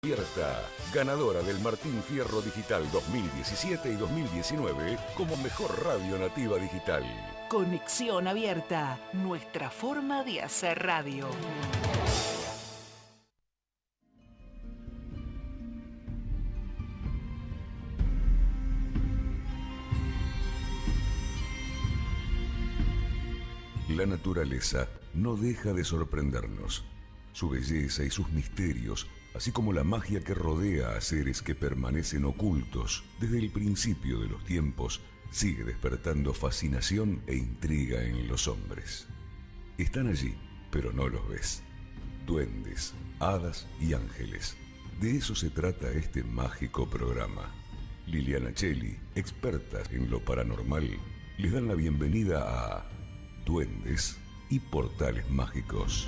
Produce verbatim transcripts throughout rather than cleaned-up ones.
Abierta, ganadora del Martín Fierro Digital dos mil diecisiete y dos mil diecinueve como mejor radio nativa digital. Conexión Abierta, nuestra forma de hacer radio. La naturaleza no deja de sorprendernos. Su belleza y sus misterios, así como la magia que rodea a seres que permanecen ocultos desde el principio de los tiempos, sigue despertando fascinación e intriga en los hombres. Están allí, pero no los ves. Duendes, hadas y ángeles. De eso se trata este mágico programa. Liliana Cheli, experta en lo paranormal, les dan la bienvenida a Duendes y Portales Mágicos.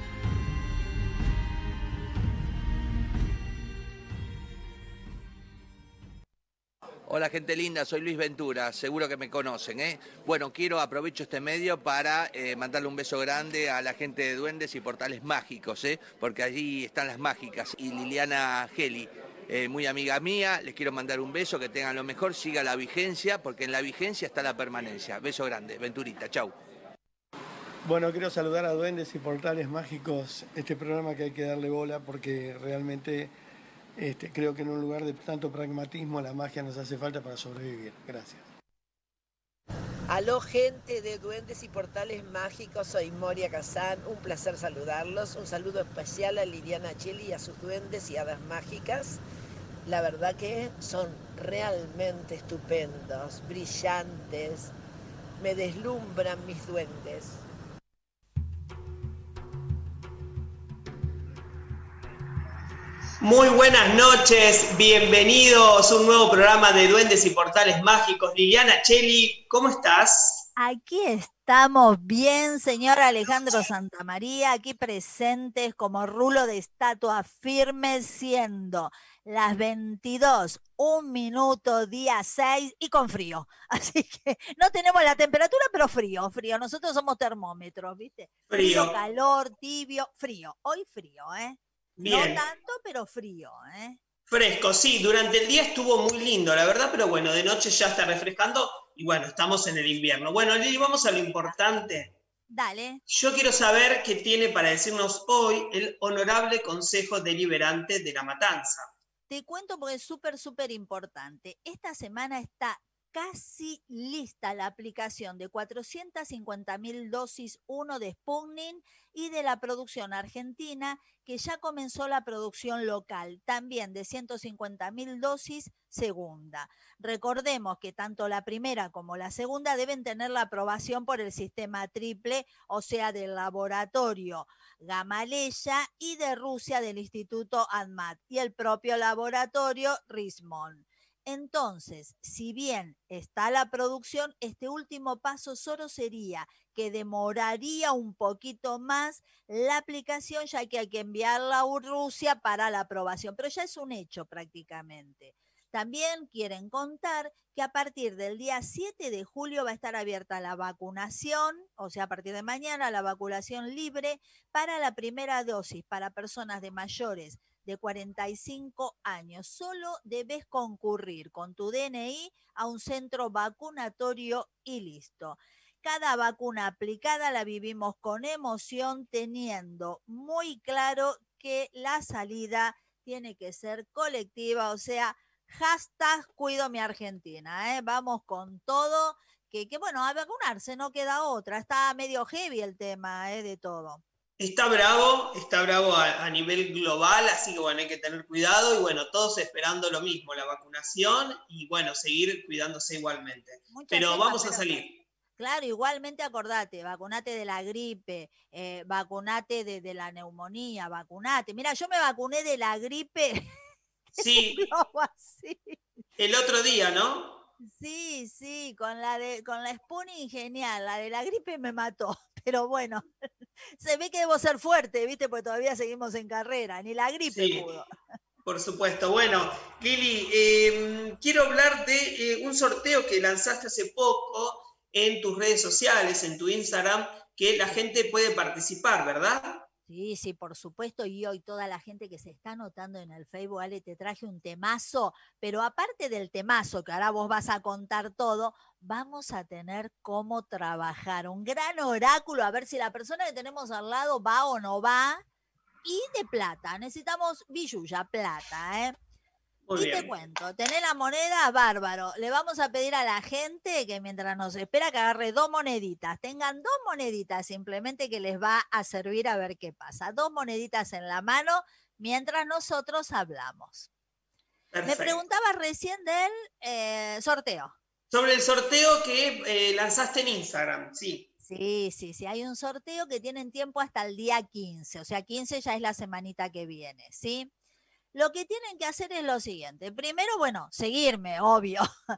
Hola gente linda, soy Luis Ventura, seguro que me conocen, ¿eh? Bueno, quiero aprovecho este medio para eh, mandarle un beso grande a la gente de Duendes y Portales Mágicos, ¿eh? Porque allí están las mágicas y Liliana Geli, eh, muy amiga mía, les quiero mandar un beso, que tengan lo mejor, siga la vigencia, porque en la vigencia está la permanencia. Beso grande, Venturita, chau. Bueno, quiero saludar a Duendes y Portales Mágicos, este programa que hay que darle bola porque realmente... Este, creo que en un lugar de tanto pragmatismo la magia nos hace falta para sobrevivir. Gracias. Aló gente de Duendes y Portales Mágicos, soy Moria Kazán, un placer saludarlos. Un saludo especial a Liliana Cheli y a sus duendes y hadas mágicas. La verdad que son realmente estupendos, brillantes, me deslumbran mis duendes. Muy buenas noches, bienvenidos a un nuevo programa de Duendes y Portales Mágicos. Liliana Cheli, ¿cómo estás? Aquí estamos bien, señor Alejandro Santamaría, aquí presentes como rulo de estatua firme, siendo las veintidós, un minuto, día seis y con frío. Así que no tenemos la temperatura, pero frío, frío. Nosotros somos termómetros, ¿viste? Frío. Frío, calor, tibio, frío. Hoy frío, ¿eh? Bien. No tanto, pero frío, ¿eh? Fresco, sí, durante el día estuvo muy lindo, la verdad, pero bueno, de noche ya está refrescando y bueno, estamos en el invierno. Bueno, Lili, vamos a lo importante. Dale. Yo quiero saber qué tiene para decirnos hoy el Honorable Consejo Deliberante de la Matanza. Te cuento porque es súper, súper importante. Esta semana está casi lista la aplicación de cuatrocientas cincuenta mil dosis uno de Sputnik y de la producción argentina, que ya comenzó la producción local, también de ciento cincuenta mil dosis segunda. Recordemos que tanto la primera como la segunda deben tener la aprobación por el sistema triple, o sea, del laboratorio Gamaleya y de Rusia del Instituto ANMAT y el propio laboratorio Rismon. Entonces, si bien está la producción, este último paso solo sería que demoraría un poquito más la aplicación, ya que hay que enviarla a Rusia para la aprobación, pero ya es un hecho prácticamente. También quieren contar que a partir del día siete de julio va a estar abierta la vacunación, o sea, a partir de mañana la vacunación libre para la primera dosis para personas de mayores de cuarenta y cinco años. Solo debes concurrir con tu D N I a un centro vacunatorio y listo. Cada vacuna aplicada la vivimos con emoción, teniendo muy claro que la salida tiene que ser colectiva, o sea, hashtag cuido mi Argentina, ¿eh? Vamos con todo, que, que bueno, a vacunarse no queda otra, está medio heavy el tema, ¿eh? De todo. Está bravo, está bravo a, a nivel global, así que bueno, hay que tener cuidado y bueno, todos esperando lo mismo, la vacunación y bueno, seguir cuidándose igualmente. Mucha pero cepa, vamos pero, a salir. Claro, igualmente acordate, vacunate de la gripe, eh, vacunate de, de la neumonía, vacunate. Mira, yo me vacuné de la gripe. Sí, así. El otro día, ¿no? Sí, sí, con la de con la Sputnik genial, la de la gripe me mató, pero bueno, se ve que debo ser fuerte, ¿viste? Porque todavía seguimos en carrera, ni la gripe sí, pudo. Por supuesto. Bueno, Lili, eh, quiero hablar de eh, un sorteo que lanzaste hace poco en tus redes sociales, en tu Instagram, que la gente puede participar, ¿verdad? Sí, sí, por supuesto, y hoy toda la gente que se está anotando en el Facebook, Ale, te traje un temazo, pero aparte del temazo, que ahora vos vas a contar todo, vamos a tener cómo trabajar, un gran oráculo, a ver si la persona que tenemos al lado va o no va, y de plata, necesitamos billulla, plata, ¿eh? Muy Y te bien. cuento, tenés la moneda, bárbaro. Le vamos a pedir a la gente que mientras nos espera que agarre dos moneditas, tengan dos moneditas simplemente que les va a servir a ver qué pasa. Dos moneditas en la mano mientras nosotros hablamos. Perfecto. Me preguntabas recién del eh, sorteo. Sobre el sorteo que eh, lanzaste en Instagram, sí. Sí, sí, sí, hay un sorteo que tienen tiempo hasta el día quince, o sea, quince ya es la semanita que viene, ¿sí? Lo que tienen que hacer es lo siguiente. Primero, bueno, seguirme, obvio.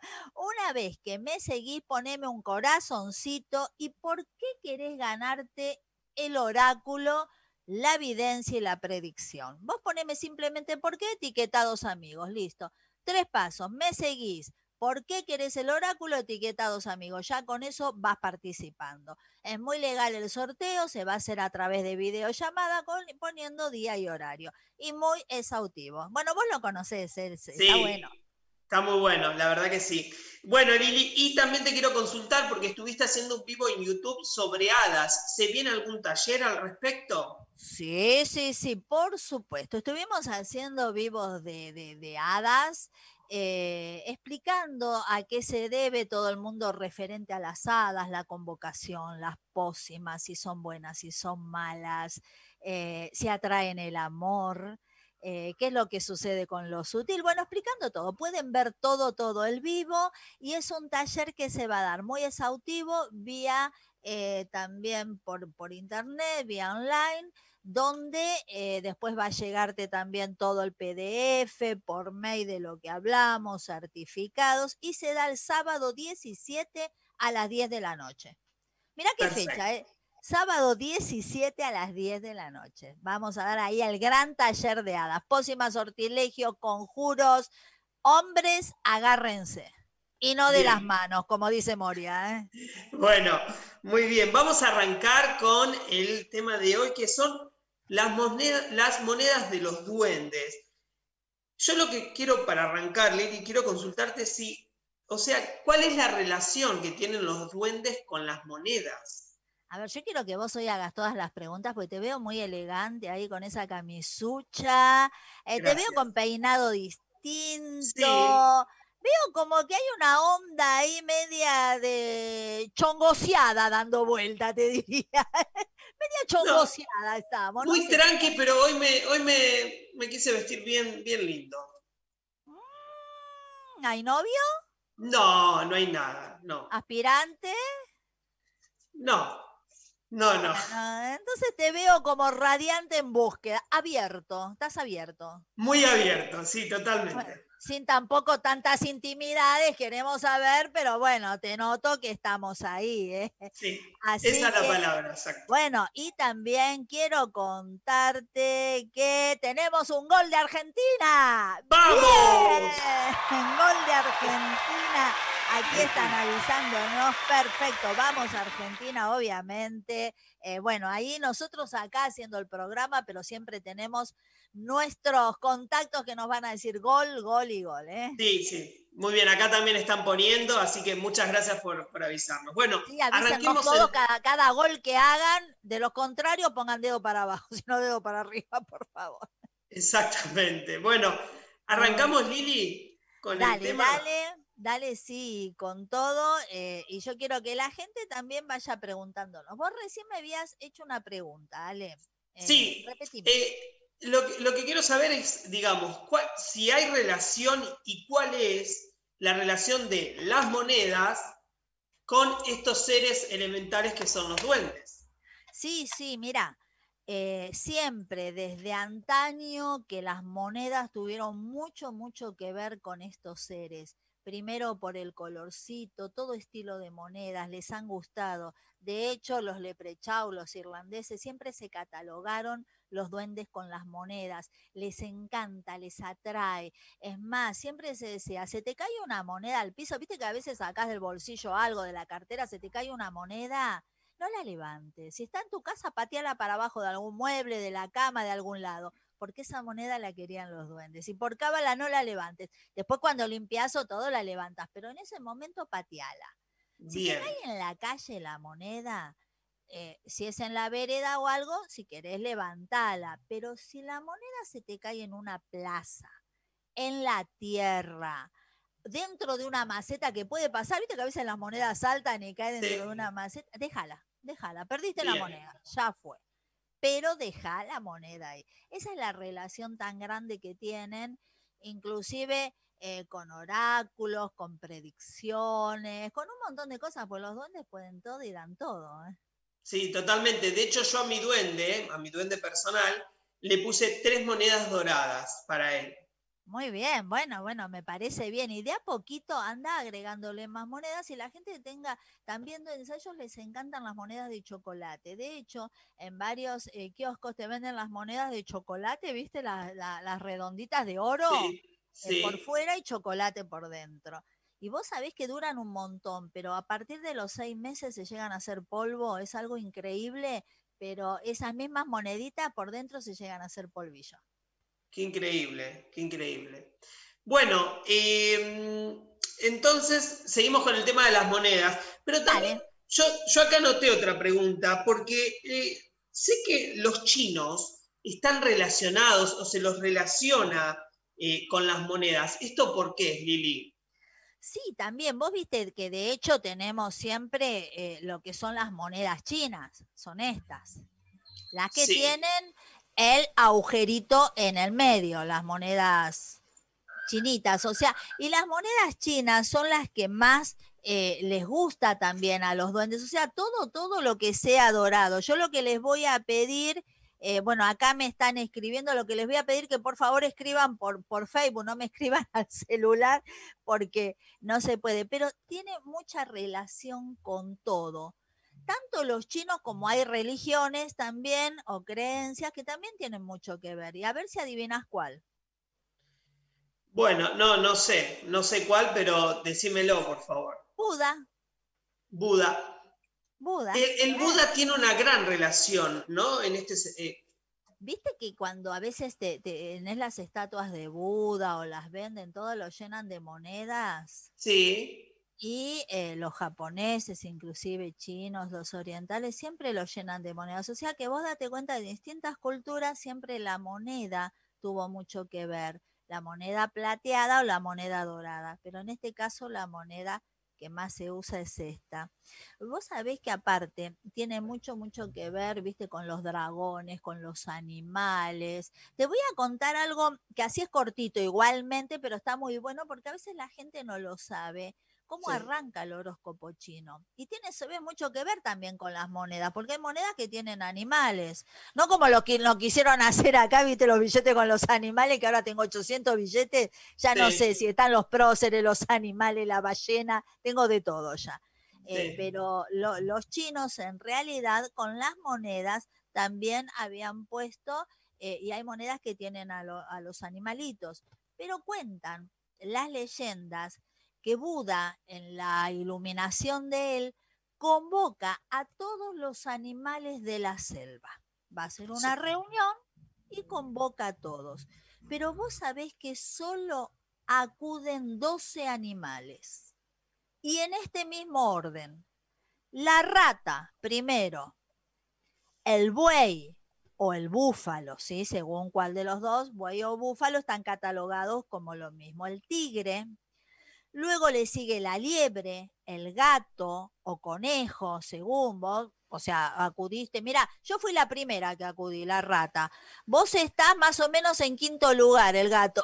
Una vez que me seguís, poneme un corazoncito y por qué querés ganarte el oráculo, la evidencia y la predicción. Vos poneme simplemente por qué, etiquetados amigos, listo. Tres pasos, me seguís. ¿Por qué querés el oráculo? Etiquetados amigos. Ya con eso vas participando. Es muy legal el sorteo, se va a hacer a través de videollamada con, poniendo día y horario. Y muy exhaustivo. Bueno, vos lo conocés, él, Sí, está bueno. Está muy bueno, la verdad que sí. Bueno, Lili, y también te quiero consultar porque estuviste haciendo un vivo en YouTube sobre hadas. ¿Se viene algún taller al respecto? Sí, sí, sí, por supuesto. Estuvimos haciendo vivos de, de, de hadas, eh, explicando a qué se debe todo el mundo referente a las hadas, la convocación, las pócimas, si son buenas, si son malas, eh, si atraen el amor, eh, qué es lo que sucede con lo sutil. Bueno, explicando todo. Pueden ver todo, todo el vivo y es un taller que se va a dar muy exhaustivo vía eh, también por, por internet, vía online, donde eh, después va a llegarte también todo el P D F por mail de lo que hablamos, certificados, y se da el sábado diecisiete a las diez de la noche. Mirá qué Perfecto. fecha, ¿eh? Sábado diecisiete a las diez de la noche. Vamos a dar ahí el gran taller de hadas, pócimas, sortilegios, conjuros. Hombres, agárrense. Y no de Bien. las manos, como dice Moria, ¿eh? Bueno, muy bien. Vamos a arrancar con el tema de hoy, que son las monedas, las monedas de los duendes. Yo lo que quiero para arrancar, Lili, quiero consultarte si, o sea, ¿cuál es la relación que tienen los duendes con las monedas? A ver, yo quiero que vos hoy hagas todas las preguntas porque te veo muy elegante ahí con esa camisucha, eh, te veo con peinado distinto, Sí. veo como que hay una onda ahí media de chongoseada dando vuelta, te diría. Media chongoseada no, estamos. Muy no sé tranqui, qué. Pero hoy me, hoy me, me quise vestir bien, bien lindo. ¿Hay novio? No, no hay nada, no. ¿Aspirante? No, no, no. Bueno, entonces te veo como radiante en búsqueda, abierto, estás abierto. Muy abierto, sí, totalmente. Bueno, sin tampoco tantas intimidades, queremos saber, pero bueno, te noto que estamos ahí, ¿eh? Sí, Así esa es que, la palabra, exacto. Bueno, y también quiero contarte que tenemos un gol de Argentina. ¡Vamos! ¡Bien! Gol de Argentina. Aquí están avisándonos, perfecto, vamos a Argentina, obviamente. Eh, bueno, ahí nosotros acá haciendo el programa, pero siempre tenemos nuestros contactos que nos van a decir gol, gol y gol, ¿eh? Sí, sí, muy bien, acá también están poniendo, así que muchas gracias por, por avisarnos. Bueno, sí, avísenos todos, el... cada, cada gol que hagan, de lo contrario pongan dedo para abajo, sino dedo para arriba, por favor. Exactamente, bueno, arrancamos, Lili, con dale, el tema. Dale, dale. Dale, sí, con todo, eh, y yo quiero que la gente también vaya preguntándonos. Vos recién me habías hecho una pregunta, Ale. Eh, sí, eh, lo, lo que quiero saber es, digamos, cuál, si hay relación y cuál es la relación de las monedas con estos seres elementales que son los duendes. Sí, sí, mira, eh, siempre desde antaño que las monedas tuvieron mucho, mucho que ver con estos seres. Primero por el colorcito, todo estilo de monedas les han gustado. De hecho, los leprechauns, los irlandeses, siempre se catalogaron los duendes con las monedas. Les encanta, les atrae. Es más, siempre se decía, se te cae una moneda al piso, viste que a veces sacás del bolsillo algo de la cartera, se te cae una moneda. no la levantes. Si está en tu casa, pateala para abajo de algún mueble, de la cama, de algún lado, porque esa moneda la querían los duendes. Y por cábala no la levantes. Después cuando limpias o todo la levantas, pero en ese momento pateala. Si Bien. se cae en la calle la moneda, eh, si es en la vereda o algo, si querés levantala. Pero si la moneda se te cae en una plaza, en la tierra, dentro de una maceta que puede pasar, viste que a veces las monedas saltan y caen dentro Sí. de una maceta, déjala, déjala, perdiste Bien. la moneda, ya fue. Pero deja la moneda ahí. Esa es la relación tan grande que tienen, inclusive eh, con oráculos, con predicciones, con un montón de cosas, pues los duendes pueden todo y dan todo, ¿eh? Sí, totalmente. De hecho, yo a mi duende, a mi duende personal, le puse tres monedas doradas para él. Muy bien, bueno, bueno, me parece bien. Y de a poquito anda agregándole más monedas y la gente que tenga, también de ensayos les encantan las monedas de chocolate. De hecho, en varios eh, kioscos te venden las monedas de chocolate, ¿viste? La- la- las redonditas de oro Sí, eh, por sí. fuera y chocolate por dentro. Y vos sabés que duran un montón, pero a partir de los seis meses se llegan a hacer polvo, es algo increíble, pero esas mismas moneditas por dentro se llegan a hacer polvillo. Qué increíble, qué increíble. Bueno, eh, entonces seguimos con el tema de las monedas, pero también Dale. yo, yo acá noté otra pregunta, porque eh, sé que los chinos están relacionados o se los relaciona eh, con las monedas. ¿Esto por qué, Lili? Sí, también, vos viste que de hecho tenemos siempre eh, lo que son las monedas chinas, son estas, las que Sí, tienen el agujerito en el medio, las monedas chinitas, o sea, y las monedas chinas son las que más eh, les gusta también a los duendes, o sea, todo, todo lo que sea dorado. Yo lo que les voy a pedir, eh, bueno, acá me están escribiendo, lo que les voy a pedir que por favor escriban por, por Facebook, no me escriban al celular porque no se puede, pero tiene mucha relación con todo. Tanto los chinos como hay religiones también o creencias que también tienen mucho que ver. Y a ver si adivinas cuál. bueno, no, no sé, no sé cuál, pero decímelo, por favor. Buda, Buda. Buda, El, el claro. Buda tiene una gran relación, ¿no? En este, eh, Viste que cuando a veces te, te- tenés las estatuas de Buda o las venden, todo lo llenan de monedas. sí, Y eh, los japoneses, inclusive chinos, los orientales, siempre lo llenan de monedas. O sea que vos date cuenta de distintas culturas, siempre la moneda tuvo mucho que ver. La moneda plateada o la moneda dorada. Pero en este caso la moneda que más se usa es esta. Vos sabés que aparte tiene mucho, mucho que ver, viste, con los dragones, con los animales. Te voy a contar algo que así es cortito igualmente, pero está muy bueno porque a veces la gente no lo sabe cómo sí. arranca el horóscopo chino. Y tiene, se ve mucho que ver también con las monedas, porque hay monedas que tienen animales, no como lo que lo quisieron hacer acá, viste, los billetes con los animales, que ahora tengo ochocientos billetes, ya no sé Sí, si están los próceres, los animales, la ballena, tengo de todo ya. Eh, sí. pero lo, los chinos en realidad con las monedas también habían puesto, eh, y hay monedas que tienen a, lo, a los animalitos, pero cuentan las leyendas que Buda, en la iluminación de él, convoca a todos los animales de la selva. Va a ser una Sí. reunión y convoca a todos. Pero vos sabés que solo acuden doce animales. Y en este mismo orden, la rata primero, el buey o el búfalo, ¿sí? Según cuál de los dos, buey o búfalo, están catalogados como lo mismo. El tigre, luego le sigue la liebre, el gato o conejo, según vos, o sea, acudiste. Mira, yo fui la primera que acudí, la rata. Vos estás más o menos en quinto lugar, el gato.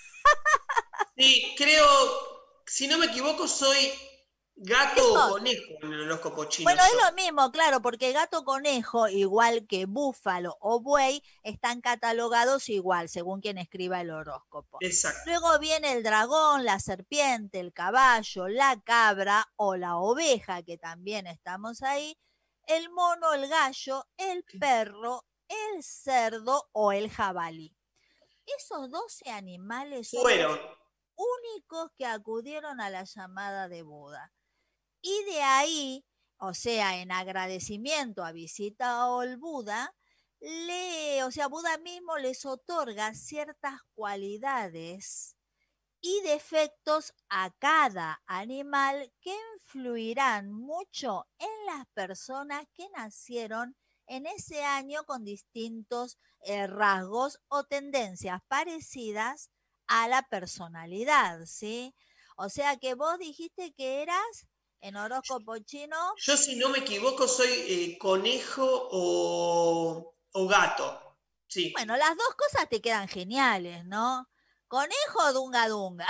Sí, creo, si no me equivoco, soy gato o Eso, conejo en el horóscopo chino bueno, yo. es lo mismo, claro, porque gato conejo, igual que búfalo o buey, están catalogados igual, según quien escriba el horóscopo. Exacto. Luego viene el dragón, la serpiente, el caballo, la cabra o la oveja, que también estamos ahí, el mono, el gallo, el perro, el cerdo o el jabalí. Esos doce animales son Fueron. los únicos que acudieron a la llamada de Buda. Y de ahí, o sea, en agradecimiento a visita al Buda, le, o sea, Buda mismo les otorga ciertas cualidades y defectos a cada animal que influirán mucho en las personas que nacieron en ese año con distintos eh, rasgos o tendencias parecidas a la personalidad, ¿sí? O sea que vos dijiste que eras en horóscopo chino. Yo, si no me equivoco, soy eh, conejo o, o gato. Sí. Bueno, las dos cosas te quedan geniales, ¿no? Conejo, dunga dunga.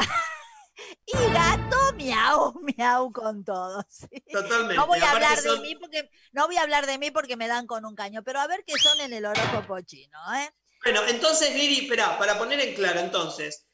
Y gato, miau, miau con todos. ¿Sí? Totalmente. No voy a Aparte hablar son... de mí porque no voy a hablar de mí porque me dan con un caño, pero a ver qué son en el horóscopo chino, ¿eh? Bueno, entonces, Lili, espera, para poner en claro, entonces,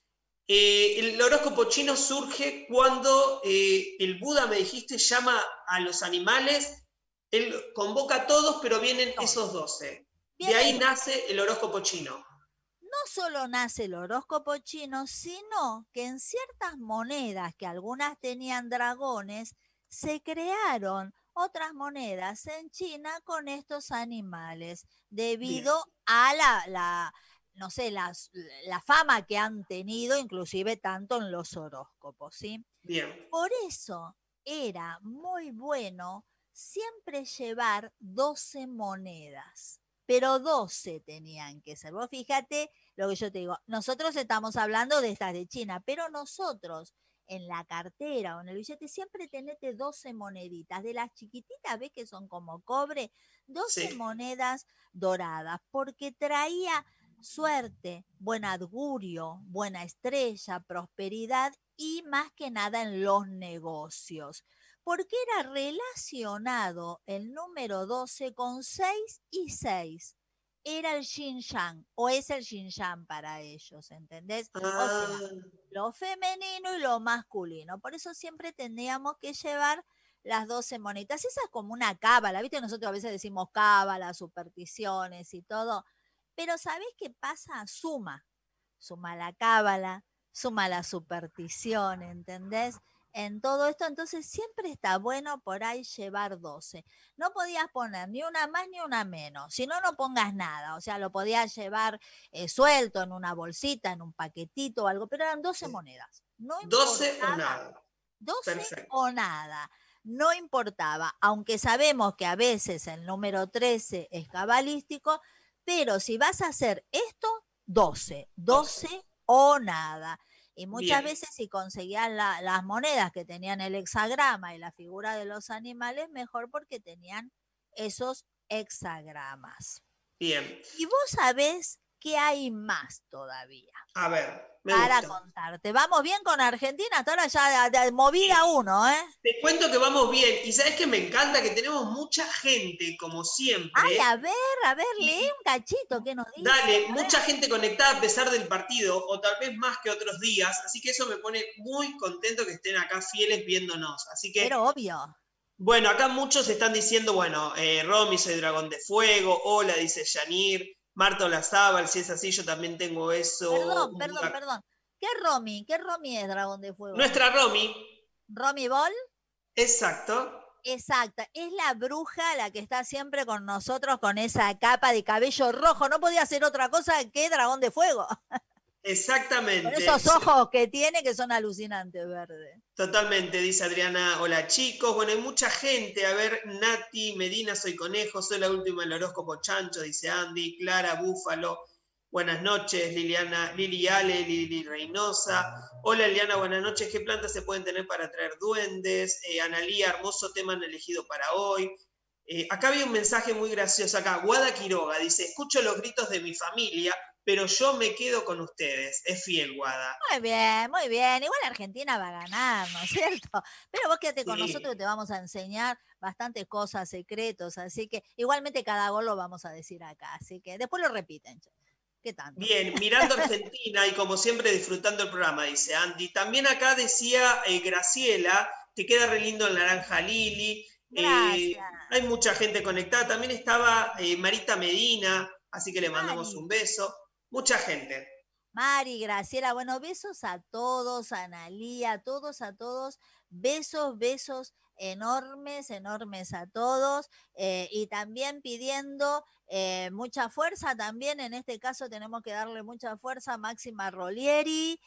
eh, el horóscopo chino surge cuando eh, el Buda, me dijiste, llama a los animales, él convoca a todos, pero vienen Todos. esos doce. Vienen... De ahí nace el horóscopo chino. No solo nace el horóscopo chino, sino que en ciertas monedas, que algunas tenían dragones, se crearon otras monedas en China con estos animales, debido Bien. a la, la, no sé, la, la fama que han tenido, inclusive tanto en los horóscopos, ¿sí? Bien. Por eso era muy bueno siempre llevar doce monedas. Pero doce tenían que ser. Vos fíjate lo que yo te digo. Nosotros estamos hablando de estas de China, pero nosotros en la cartera o en el billete siempre tenete doce moneditas. De las chiquititas, ves que son como cobre, doce sí. monedas doradas, porque traía suerte, buen augurio, buena estrella, prosperidad y más que nada en los negocios. Porque era relacionado el número doce con seis y seis. Era el Xinjiang, o es el Xinjiang para ellos, ¿entendés? Ah. O sea, lo femenino y lo masculino. Por eso siempre tendríamos que llevar las doce monitas. Esa es como una cábala, ¿viste? Nosotros a veces decimos cábala, supersticiones y todo. Pero ¿sabés qué pasa? Suma. Suma la cábala, suma la superstición, ¿entendés? En todo esto, entonces siempre está bueno por ahí llevar doce. No podías poner ni una más ni una menos, si no, no pongas nada. O sea, lo podías llevar eh, suelto en una bolsita, en un paquetito o algo, pero eran doce monedas. No doce o nada. doce Perfecto. o nada. No importaba, aunque sabemos que a veces el número trece es cabalístico, pero si vas a hacer esto, doce. doce, doce. O nada. Y muchas Bien. veces si conseguían la, las monedas que tenían el hexagrama y la figura de los animales, mejor porque tenían esos hexagramas. Bien. Y vos sabés que hay más todavía. A ver, me para gusta. contarte. Vamos bien con Argentina, hasta ahora ya de, de movida uno, ¿eh? Te cuento que vamos bien. Y sabes que me encanta que tenemos mucha gente, como siempre. Ay, a ver, a ver, lee un cachito, ¿qué nos dice? Dale, mucha gente conectada a pesar del partido, o tal vez más que otros días. Así que eso me pone muy contento que estén acá fieles viéndonos. Así que, pero obvio. Bueno, acá muchos están diciendo, bueno, eh, Romy, soy Dragón de Fuego. Hola, dice Yanir. Marta Olazábal, si es así, yo también tengo eso. Perdón, perdón, Una... perdón. ¿Qué Romy? ¿Qué Romy es Dragón de Fuego? Nuestra Romy. ¿Romy Ball? Exacto. Exacto. Es la bruja la que está siempre con nosotros con esa capa de cabello rojo. No podía ser otra cosa que Dragón de Fuego. Exactamente. Con esos ojos que tiene que son alucinantes, verde. Totalmente, dice Adriana. Hola chicos. Bueno, hay mucha gente. A ver, Nati Medina, soy conejo, soy la última del horóscopo chancho, dice Andy. Clara Búfalo. Buenas noches, Liliana, Lili Ale, Lili Reynosa. Hola Liliana, buenas noches. ¿Qué plantas se pueden tener para atraer duendes? Eh, Analía, hermoso tema han elegido para hoy. Eh, acá había un mensaje muy gracioso acá. Guada Quiroga dice, escucho los gritos de mi familia, pero yo me quedo con ustedes. Es fiel, Guada. Muy bien, muy bien. Igual Argentina va a ganar, ¿no es cierto? Pero vos quédate con sí. nosotros que te vamos a enseñar bastantes cosas, secretos. Así que igualmente cada gol lo vamos a decir acá. Así que después lo repiten. ¿Qué tanto? Bien, mirando Argentina y como siempre disfrutando el programa, dice Andy. También acá decía eh, Graciela, te queda re lindo el naranja Lili. Eh, hay mucha gente conectada. También estaba eh, Marita Medina, así que le mandamos Mari. un beso. Mucha gente. Mari, Graciela, bueno, besos a todos, a Analía, a todos, a todos. Besos, besos enormes, enormes a todos, eh, y también pidiendo eh, mucha fuerza. También en este caso tenemos que darle mucha fuerza a Máxima Rolieri,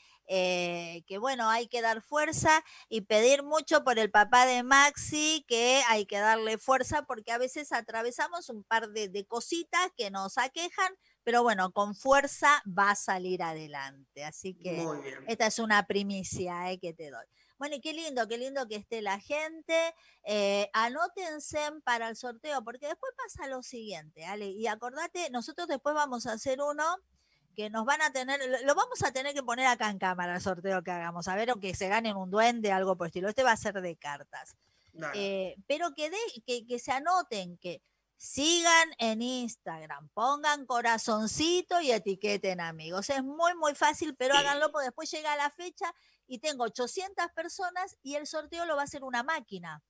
eh, que bueno, hay que dar fuerza y pedir mucho por el papá de Maxi, que hay que darle fuerza porque a veces atravesamos un par de, de cositas que nos aquejan, pero bueno, con fuerza va a salir adelante. Así que Muy bien. esta es una primicia eh, que te doy. Bueno, y qué lindo, qué lindo que esté la gente. Eh, anótense para el sorteo, porque después pasa lo siguiente, Ale, y acordate, nosotros después vamos a hacer uno que nos van a tener, lo, lo vamos a tener que poner acá en cámara el sorteo que hagamos, a ver, o que se ganen un duende, algo por el estilo. Este va a ser de cartas. Eh, pero que, de, que, que se anoten, que sigan en Instagram, pongan corazoncito y etiqueten amigos. Es muy, muy fácil, pero Sí. háganlo porque después llega la fecha y tengo ochocientas personas y el sorteo lo va a hacer una máquina.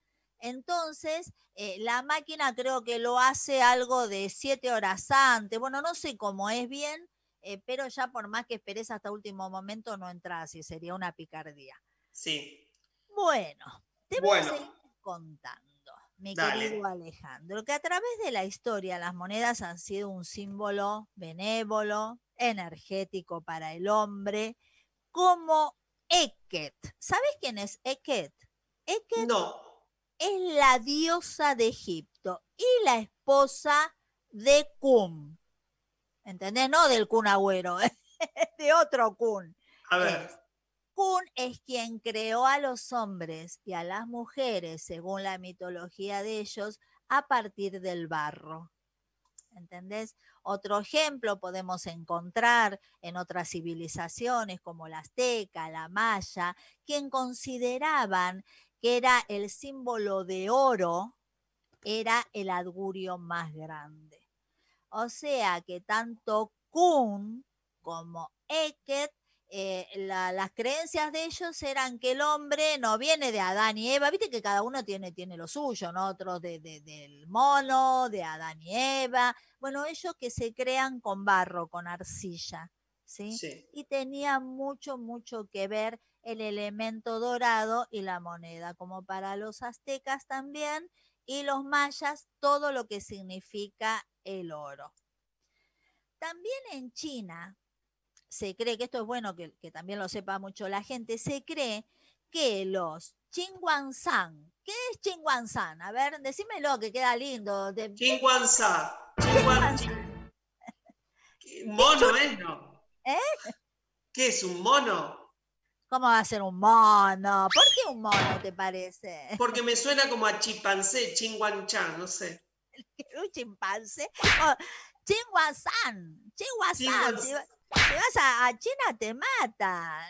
Entonces, eh, la máquina creo que lo hace algo de siete horas antes. Bueno, no sé cómo es bien, eh, pero ya por más que esperes hasta último momento no entras y sería una picardía. Sí. Bueno, te bueno. voy a seguir contando, mi Dale. querido Alejandro, que a través de la historia las monedas han sido un símbolo benévolo, energético para el hombre, como Eket. ¿Sabes quién es Eket? Eket no. es la diosa de Egipto y la esposa de Kun. ¿Entendés? No del Kun Agüero, de otro Kun. A ver. Es, Kun es quien creó a los hombres y a las mujeres, según la mitología de ellos, a partir del barro. ¿Entendés? Otro ejemplo podemos encontrar en otras civilizaciones como la azteca, la maya, quien consideraban que era el símbolo de oro, era el augurio más grande. O sea que tanto Kun como Eket, eh, la, las creencias de ellos eran que el hombre no viene de Adán y Eva, viste que cada uno tiene, tiene lo suyo, ¿no? Otros de, de, del mono, de Adán y Eva, bueno, ellos que se crean con barro, con arcilla, ¿sí? Sí. Y tenía mucho, mucho que ver el elemento dorado y la moneda, como para los aztecas también, y los mayas, todo lo que significa el oro. También en China se cree, que esto es bueno que, que también lo sepa mucho la gente, se cree que los Qinhuangshan, ¿qué es Qinhuangshan? A ver, decímelo que queda lindo. De... Qinhuangshan. Qinhuangshan. Mono, ¿eh? No. ¿Eh? ¿Qué es un mono? ¿Cómo va a ser un mono? ¿Por qué un mono te parece? Porque me suena como a chimpancé, Qinhuangshan, no sé. Un chimpancé. Oh, Qinhuangshan. Qinhuangshan. Si, si vas a, a China te matan.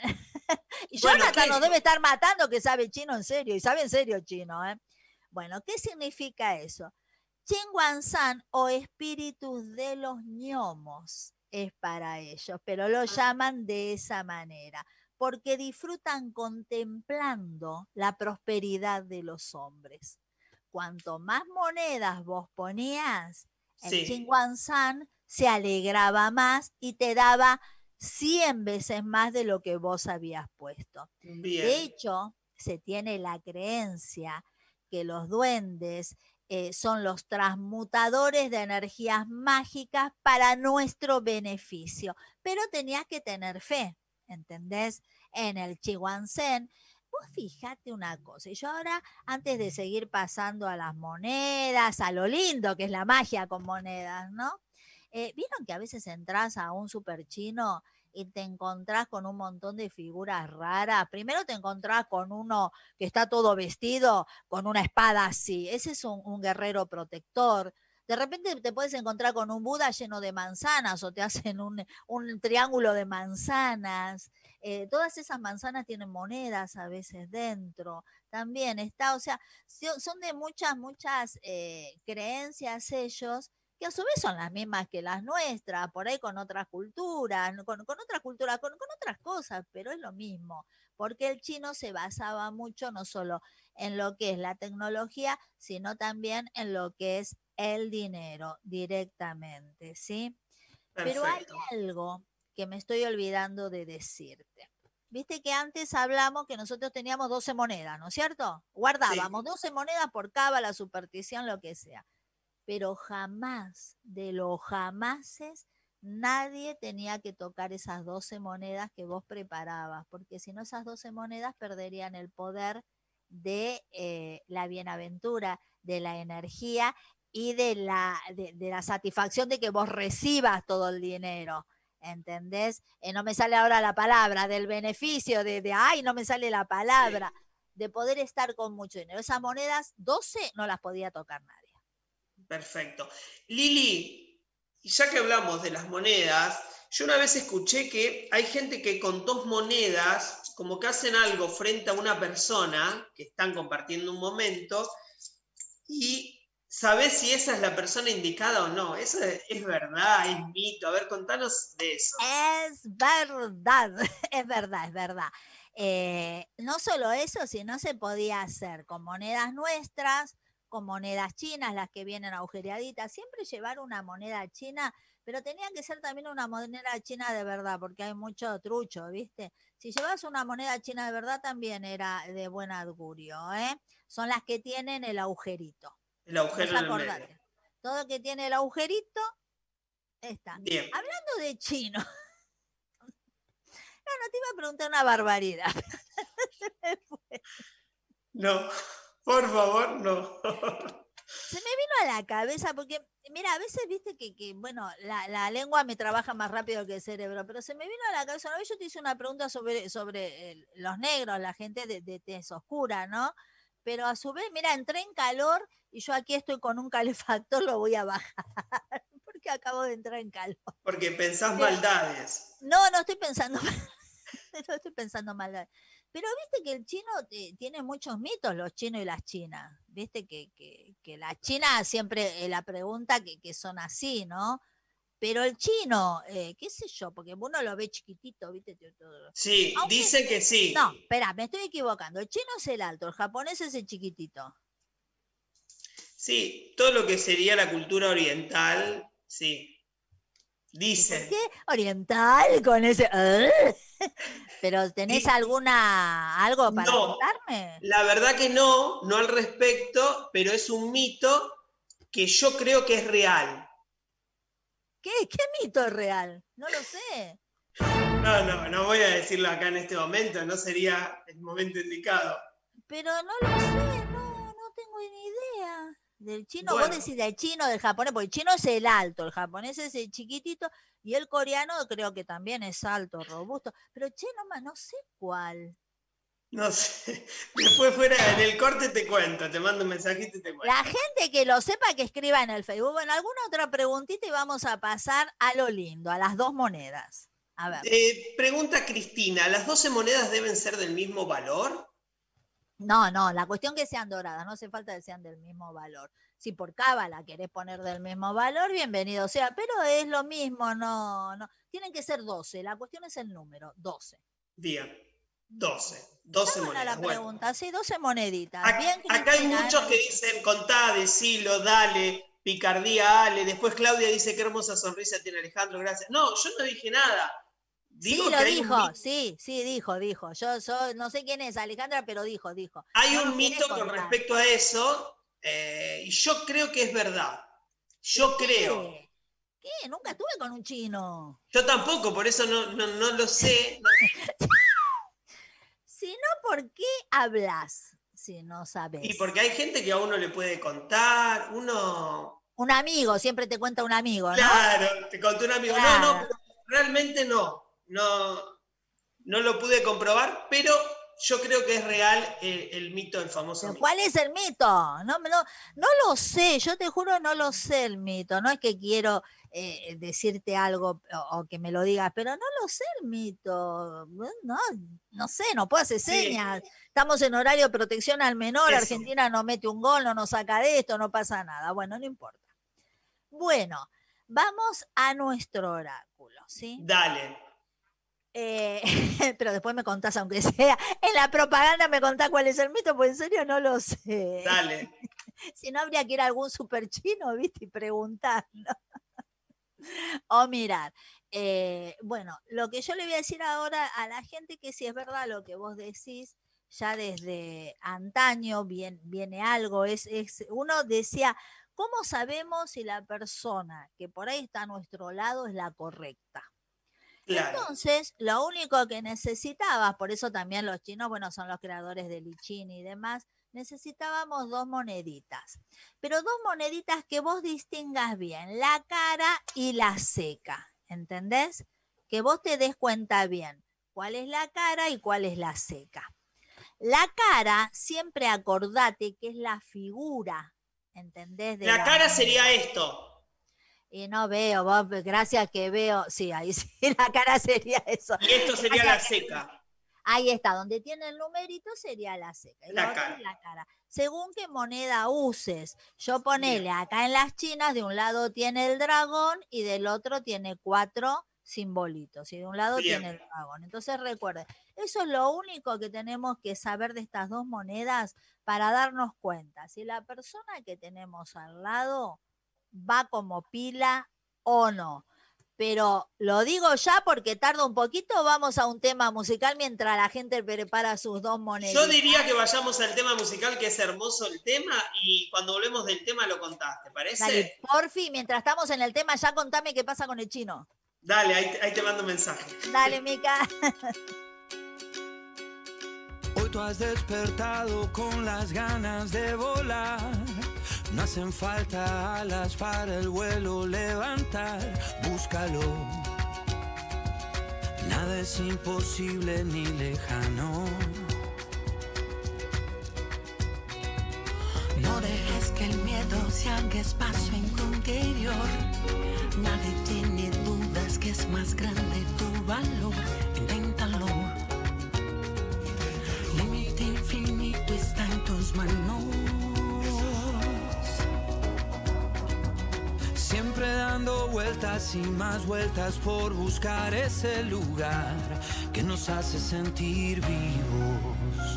Y Bueno, Jonathan ¿qué? nos debe estar matando que sabe chino en serio. Y sabe en serio chino, ¿eh? Bueno, ¿qué significa eso? Qinhuangshan o espíritus de los gnomos es para ellos, pero lo llaman de esa manera, porque disfrutan contemplando la prosperidad de los hombres. Cuanto más monedas vos ponías, el Sí. Qinhuangshan se alegraba más y te daba cien veces más de lo que vos habías puesto. Bien. De hecho, se tiene la creencia que los duendes eh, son los transmutadores de energías mágicas para nuestro beneficio, pero tenías que tener fe, ¿entendés? En el Qinhuangshan. Vos fíjate una cosa, y yo ahora, antes de seguir pasando a las monedas, a lo lindo que es la magia con monedas, ¿no? Eh, ¿Vieron que a veces entras a un super chino y te encontrás con un montón de figuras raras? Primero te encontrás con uno que está todo vestido con una espada así. Ese es un, un guerrero protector. De repente te puedes encontrar con un Buda lleno de manzanas o te hacen un, un triángulo de manzanas. Eh, todas esas manzanas tienen monedas a veces dentro. También está, o sea, son de muchas, muchas eh, creencias ellos, que a su vez son las mismas que las nuestras, por ahí con otras culturas, con, con otras culturas, con, con otras cosas, pero es lo mismo, porque el chino se basaba mucho no solo en lo que es la tecnología, sino también en lo que es el dinero directamente, ¿sí? Perfecto. Pero hay algo que me estoy olvidando de decirte. viste que antes hablamos que nosotros teníamos doce monedas, ¿no es cierto? Guardábamos sí. doce monedas por cábala, superstición, lo que sea. Pero jamás, de los jamases, nadie tenía que tocar esas doce monedas que vos preparabas, porque si no esas doce monedas perderían el poder de eh, la bienaventura, de la energía y de la, de, de la satisfacción de que vos recibas todo el dinero, ¿entendés? Eh, no me sale ahora la palabra, del beneficio, de, de ay, no me sale la palabra, sí. de poder estar con mucho dinero. Esas monedas, doce, no las podía tocar nadie. Perfecto. Lili, ya que hablamos de las monedas, yo una vez escuché que hay gente que con dos monedas, como que hacen algo frente a una persona, que están compartiendo un momento, y sabés si esa es la persona indicada o no. ¿Eso es, es verdad? ¿Es mito? A ver, contanos de eso. Es verdad, es verdad, es verdad. Eh, no solo eso, sino se podía hacer con monedas nuestras, con monedas chinas, las que vienen agujereaditas. Siempre llevar una moneda china, pero tenía que ser también una moneda china de verdad, porque hay mucho trucho, ¿viste? Si llevas una moneda china de verdad, también era de buen augurio, ¿eh? Son las que tienen el agujerito. El agujero en el medio. Todo lo que tiene el agujerito está. Bien. Hablando de chino. No, no te iba a preguntar una barbaridad. No, por favor, no. Se me vino a la cabeza porque, mira, a veces viste que, que bueno, la, la lengua me trabaja más rápido que el cerebro, pero se me vino a la cabeza. Una vez yo te hice una pregunta sobre, sobre el, los negros, la gente de, de tez oscura, ¿no? Pero a su vez, mira, entré en calor y yo aquí estoy con un calefactor, lo voy a bajar, porque acabo de entrar en calor. Porque pensás Pero, maldades. No, no estoy pensando no estoy pensando maldades. Pero viste que el chino eh, tiene muchos mitos, los chinos y las chinas. Viste que, que, que la china siempre eh, la pregunta que, que son así, ¿no? Pero el chino, eh, qué sé yo, porque uno lo ve chiquitito, ¿viste? Todo. Sí, Aunque, dice que sí. No, espera, me estoy equivocando. El chino es el alto, el japonés es el chiquitito. Sí, todo lo que sería la cultura oriental, sí. Dicen. ¿Qué? Oriental con ese... Uh, pero ¿tenés Dice, alguna algo para no, contarme? La verdad que no, no al respecto, pero es un mito que yo creo que es real. ¿Qué? ¿Qué mito es real? No lo sé. No, no, no voy a decirlo acá en este momento, no sería el momento indicado. Pero no lo sé, no, no tengo ni idea. Del chino, bueno. Vos decís del chino, del japonés, porque el chino es el alto, el japonés es el chiquitito, y el coreano creo que también es alto, robusto. Pero che, no, no sé cuál. No sé, después fuera en el corte te cuento, te mando un mensajito y te cuento. La gente que lo sepa que escriba en el Facebook. Bueno, alguna otra preguntita y vamos a pasar a lo lindo, a las dos monedas. A ver. Eh, pregunta Cristina, ¿las doce monedas deben ser del mismo valor? No, no, la cuestión que sean doradas, no hace falta que sean del mismo valor. Si por cábala querés poner del mismo valor, bienvenido sea, pero es lo mismo, no, no. Tienen que ser doce, la cuestión es el número, doce. Bien, doce, doce Está monedas. la pregunta, bueno. Sí, doce moneditas. Acá, Bien, acá hay muchos que dicen, contá, decilo, dale, picardía, ale. Después Claudia dice, qué hermosa sonrisa tiene Alejandro, gracias. No, yo no dije nada. Digo sí, lo que dijo, un... sí, sí, dijo, dijo. Yo, yo no sé quién es Alejandra, pero dijo, dijo. Hay no un mito con respecto a eso, eh, y yo creo que es verdad. Yo ¿Qué? creo. ¿Qué? Nunca estuve con un chino. Yo tampoco, por eso no, no, no lo sé. Si no, ¿por qué hablas si no sabes? Y porque hay gente que a uno le puede contar, uno... Un amigo, siempre te cuenta un amigo, ¿no? Claro, te contó un amigo. Claro. No, no, pero realmente no. No, no lo pude comprobar, pero yo creo que es real el, el mito, el famoso mito. ¿Cuál es el mito? No, no, no lo sé, yo te juro no lo sé el mito. No es que quiero eh, decirte algo o, o que me lo digas, pero no lo sé el mito. No, no sé, no puedo hacer señas. Sí. Estamos en horario de protección al menor, Eso. Argentina no mete un gol, no nos saca de esto, no pasa nada. Bueno, no importa. Bueno, vamos a nuestro oráculo, ¿sí? Dale. Eh, pero después me contás, aunque sea en la propaganda, me contás cuál es el mito, pues en serio no lo sé. Dale. Si no, habría que ir a algún super chino, ¿viste? Y preguntar, ¿no? O mirar. Eh, bueno, lo que yo le voy a decir ahora a la gente, que si es verdad lo que vos decís, ya desde antaño viene, viene algo, es, es, uno decía, ¿cómo sabemos si la persona que por ahí está a nuestro lado es la correcta? Claro. Entonces, lo único que necesitabas, por eso también los chinos, bueno, son los creadores del I Ching y demás, necesitábamos dos moneditas, pero dos moneditas que vos distingas bien, la cara y la ceca, ¿entendés? Que vos te des cuenta bien cuál es la cara y cuál es la ceca. La cara, siempre acordate que es la figura, ¿entendés? De la, la cara moneda. Sería esto. Y no veo, vos, gracias que veo, sí, ahí sí, la cara sería eso. Y esto sería gracias la ceca. Ahí está, donde tiene el numerito sería la ceca. Y la, cara. la cara. Según qué moneda uses. Yo ponele Bien. acá en las chinas, de un lado tiene el dragón y del otro tiene cuatro simbolitos. Y de un lado Bien. tiene el dragón. Entonces recuerden, eso es lo único que tenemos que saber de estas dos monedas para darnos cuenta. Si la persona que tenemos al lado va como pila o no. Pero lo digo ya porque tarda un poquito, vamos a un tema musical mientras la gente prepara sus dos monedas. Yo diría que vayamos al tema musical, que es hermoso el tema, y cuando volvemos del tema lo contás, ¿te parece? Dale, porfi, mientras estamos en el tema, ya contame qué pasa con el chino. Dale, ahí, ahí te mando un mensaje. Dale, Mica. Hoy tú has despertado con las ganas de volar. No hacen falta alas para el vuelo levantar, búscalo. Nada es imposible ni lejano. No dejes que el miedo se haga espacio en tu interior. Nadie tiene dudas que es más grande tu valor. Inténtalo. Límite infinito está en tus manos. Siempre dando vueltas y más vueltas por buscar ese lugar que nos hace sentir vivos.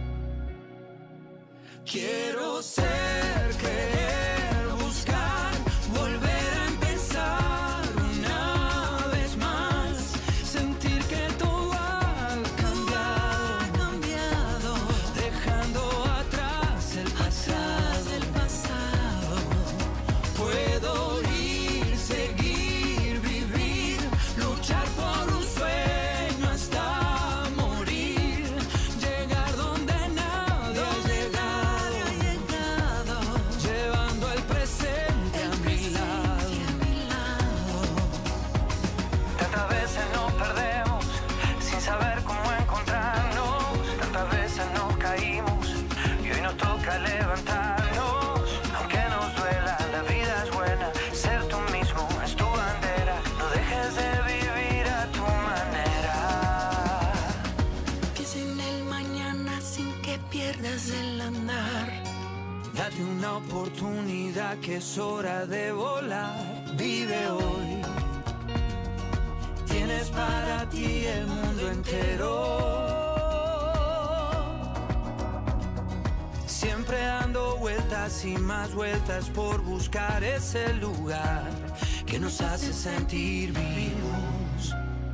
Quiero ser, creer, buscar, volver a empezar una vez más. Sentir que todo ha cambiado, ha cambiado, dejando atrás el pasado. El pasado. Puedo ir, seguir, vivir, luchar por un sueño hasta morir, llegar donde nadie ha llegado, llegado, llevando el presente, el a, mi presente lado. a mi lado. Tantas veces nos perdemos sin saber cómo encontrarnos, tantas veces nos caímos y hoy nos toca levantarnos, aunque nos duela, la vida es buena, ser tú mismo es tu bandera, no dejes de vivir a tu manera. Piensa en el mañana sin que pierdas el andar. Date una oportunidad que es hora de volar, vive hoy. Tienes para ti el mundo entero. Siempre dando vueltas y más vueltas por buscar ese lugar que nos hace sentir vivos.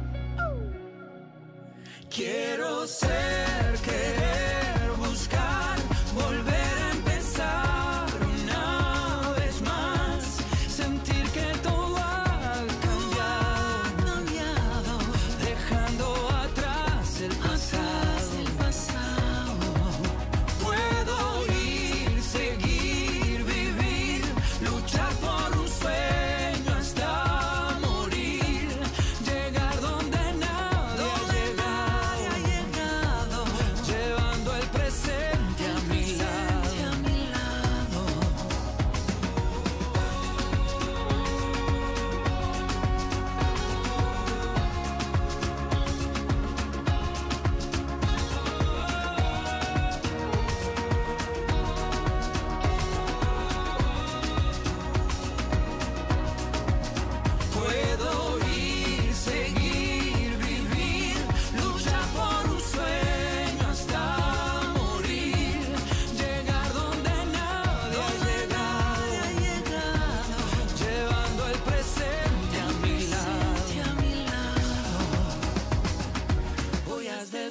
Quiero ser, querer, buscar, volver a empezar una vez más. Sentir que todo ha cambiado, cambiado, dejando atrás el pasado. el pasado. Puedo ir, seguir, vivir, luchar por un sueño hasta morir, llegar donde nadie ha llegado,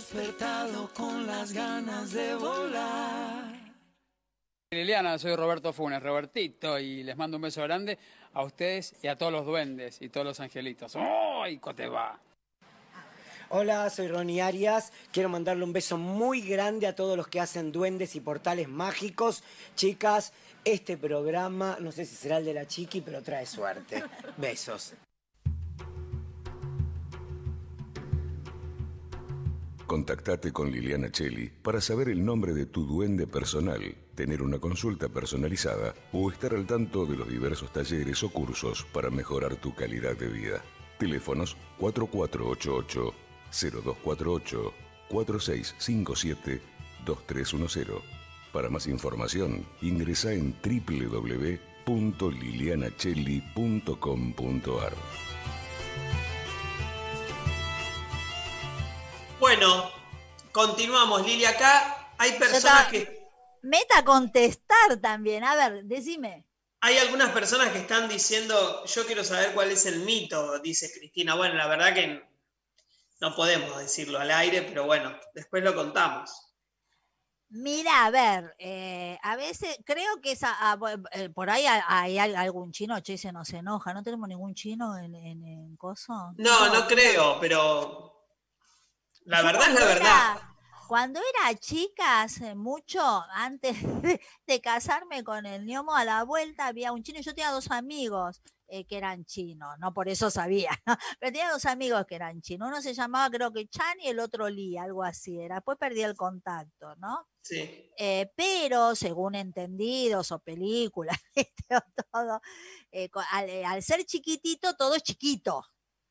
despertado con las ganas de volar. Liliana, soy Roberto Funes, Robertito, y les mando un beso grande a ustedes y a todos los duendes y todos los angelitos. ¡Ay, cómo te va! Hola, soy Ronnie Arias. Quiero mandarle un beso muy grande a todos los que hacen duendes y portales mágicos. Chicas, este programa, no sé si será el de la Chiqui, pero trae suerte. Besos. Contactate con Liliana Celli para saber el nombre de tu duende personal, tener una consulta personalizada o estar al tanto de los diversos talleres o cursos para mejorar tu calidad de vida. Teléfonos cuatro cuatro ocho ocho, cero dos cuatro ocho, cuatro seis cinco siete, dos tres uno cero. Para más información, ingresa en doble u doble u doble u punto liliana celli punto com punto a r. Bueno, continuamos, Lili. Acá hay personas que... Meta a contestar también. A ver, decime. Hay algunas personas que están diciendo, yo quiero saber cuál es el mito, dice Cristina. Bueno, la verdad que no podemos decirlo al aire, pero bueno, después lo contamos. Mira, a ver, eh, a veces creo que esa, ah, eh, por ahí hay, hay algún chino, che, se nos enoja. ¿No tenemos ningún chino en, en, en coso? No, no, no creo, pero... La Yo verdad es la era, verdad. Cuando era chica, hace mucho, antes de, de casarme con el ñomo, a la vuelta había un chino. Yo tenía dos amigos eh, que eran chinos, no por eso sabía, ¿no? Pero tenía dos amigos que eran chinos. Uno se llamaba, creo que Chan, y el otro Lee, algo así era. Después perdí el contacto, ¿no? Sí. Eh, pero según entendidos o películas, ¿viste? O todo, eh, al, al ser chiquitito, todo es chiquito.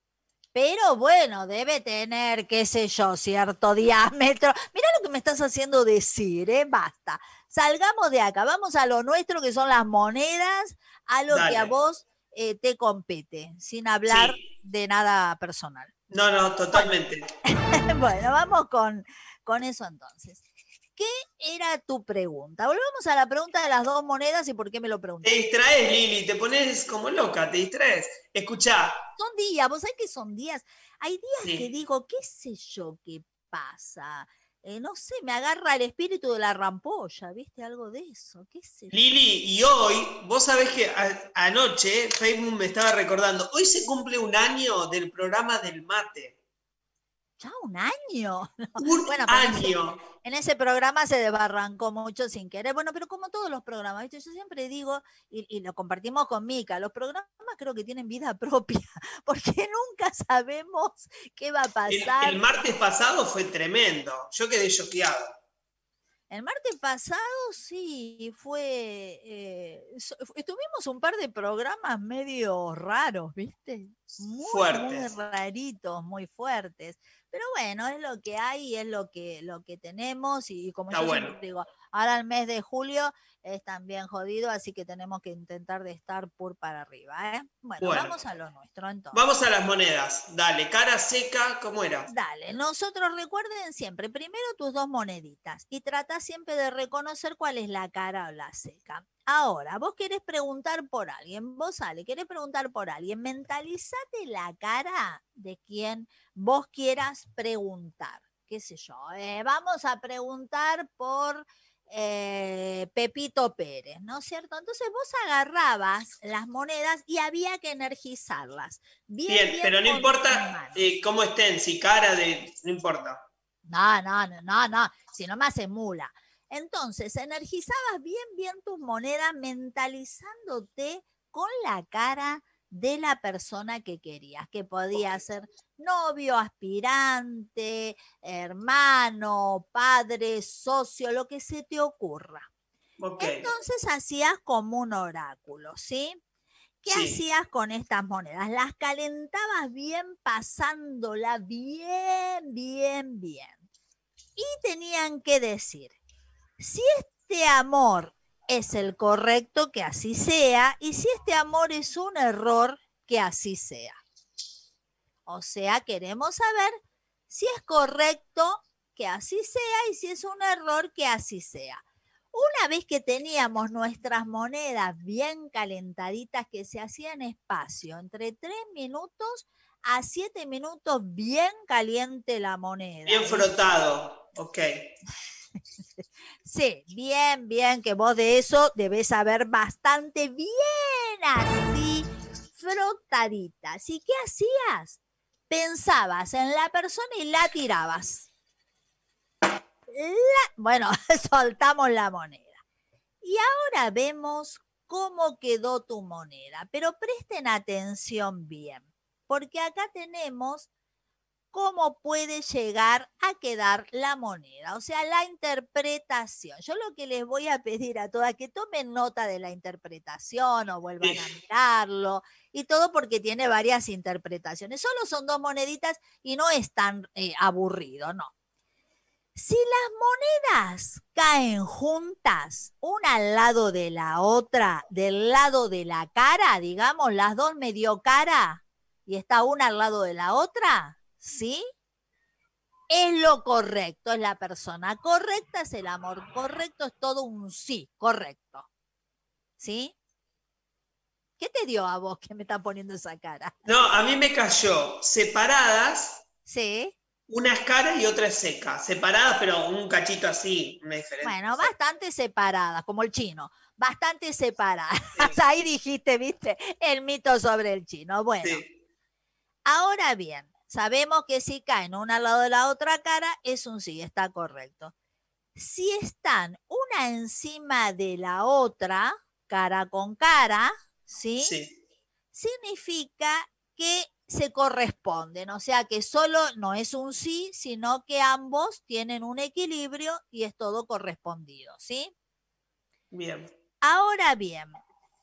Pero bueno, debe tener, qué sé yo, cierto diámetro. Mirá lo que me estás haciendo decir, ¿eh? Basta. Salgamos de acá, vamos a lo nuestro, que son las monedas, a lo Dale. que a vos eh, te compete, sin hablar Sí. de nada personal. No, no, totalmente. Bueno, vamos con, con eso entonces. ¿Qué era tu pregunta? Volvemos a la pregunta de las dos monedas y por qué me lo Te preguntaste. distraes, Lili, te pones como loca, te distraes. Escuchá, Son días, vos sabés que son días. Hay días Sí. que digo, qué sé yo qué pasa. Eh, no sé, me agarra el espíritu de la rampolla, ¿viste? Algo de eso, qué sé yo. Lili, y hoy, vos sabés que a- anoche Facebook me estaba recordando, hoy se cumple un año del programa del mate. ¿Ya un año? No. Un Bueno, pero en ese, año. en ese programa se desbarrancó mucho sin querer. Bueno, pero como todos los programas, ¿viste? Yo siempre digo, y, y lo compartimos con Mica, los programas creo que tienen vida propia, porque nunca sabemos qué va a El, pasar. el martes pasado fue tremendo. Yo quedé choqueado. El martes pasado sí, fue, eh, so- estuvimos un par de programas medio raros, ¿viste? Muy, muy Fuertes. raritos, muy fuertes. Pero bueno, es lo que hay, es lo que, lo que tenemos y, y como Está yo bueno. siempre digo, ahora el mes de julio es también jodido, así que tenemos que intentar de estar pur para arriba, ¿eh? Bueno, Bueno. vamos a lo nuestro entonces. Vamos a las monedas. Dale, cara seca, ¿cómo era? Dale, nosotros recuerden siempre, primero tus dos moneditas y trata siempre de reconocer cuál es la cara o la seca. Ahora, vos querés preguntar por alguien, vos Ale, querés preguntar por alguien, mentalizate la cara de quien vos quieras preguntar. Qué sé yo, eh, vamos a preguntar por eh, Pepito Pérez, ¿no es cierto? Entonces vos agarrabas las monedas y había que energizarlas. Bien, Bien, bien pero no con tus importa manos. eh, cómo estén, si cara de... No importa. No, no, no, no, no, si no me hace mula. Entonces, energizabas bien, bien tus monedas mentalizándote con la cara de la persona que querías, que podía ser novio, aspirante, hermano, padre, socio, lo que se te ocurra. Ok. Entonces hacías como un oráculo, ¿sí? ¿Qué Sí. hacías con estas monedas? Las calentabas bien, pasándola bien, bien, bien. Y tenían que decir, si este amor es el correcto, que así sea, y si este amor es un error, que así sea. O sea, queremos saber si es correcto, que así sea, y si es un error, que así sea. Una vez que teníamos nuestras monedas bien calentaditas, que se hacían espacio entre tres minutos, a siete minutos bien caliente la moneda. Bien frotado, ok. Sí, bien, bien, que vos de eso debés saber bastante bien, así, frotadita. ¿Sí? ¿Qué hacías? Pensabas en la persona y la tirabas. La, bueno, soltamos la moneda. Y ahora vemos cómo quedó tu moneda, pero presten atención bien, porque acá tenemos cómo puede llegar a quedar la moneda, o sea, la interpretación. Yo lo que les voy a pedir a todas que tomen nota de la interpretación o vuelvan a mirarlo y todo porque tiene varias interpretaciones. Solo son dos moneditas y no es tan eh, aburrido, no. Si las monedas caen juntas, una al lado de la otra, del lado de la cara, digamos, las dos medio cara y está una al lado de la otra, ¿sí? Es lo correcto, es la persona correcta, es el amor correcto, es todo un sí, correcto. ¿Sí? ¿Qué te dio a vos que me está poniendo esa cara? No, a mí me cayó separadas. Sí. Una es cara y otra es seca. Separadas, pero un cachito así, una diferencia. Bueno, bastante separadas, como el chino. Bastante separadas. Sí. Ahí dijiste, viste, el mito sobre el chino. Bueno, sí. Ahora bien, sabemos que si caen una al lado de la otra cara, es un sí, está correcto. Si están una encima de la otra, cara con cara, ¿sí? Sí. Significa que se corresponden, o sea que solo no es un sí, sino que ambos tienen un equilibrio y es todo correspondido, ¿sí? Bien. Ahora bien,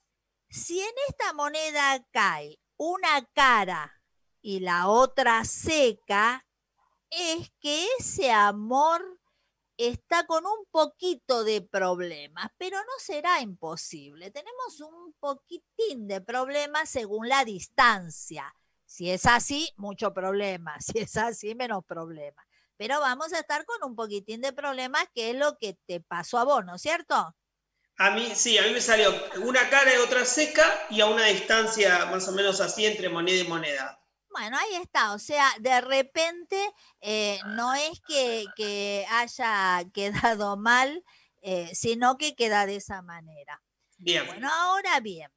si en esta moneda cae una cara y la otra seca, es que ese amor está con un poquito de problemas, pero no será imposible. Tenemos un poquitín de problemas según la distancia. Si es así, mucho problema. Si es así, menos problema. Pero vamos a estar con un poquitín de problemas, que es lo que te pasó a vos, ¿no es cierto? A mí, sí, a mí me salió una cara y otra seca y a una distancia más o menos así entre moneda y moneda. Bueno, ahí está. O sea, de repente eh, no es que, que haya quedado mal, eh, sino que queda de esa manera. Bien. Bueno, ahora bien.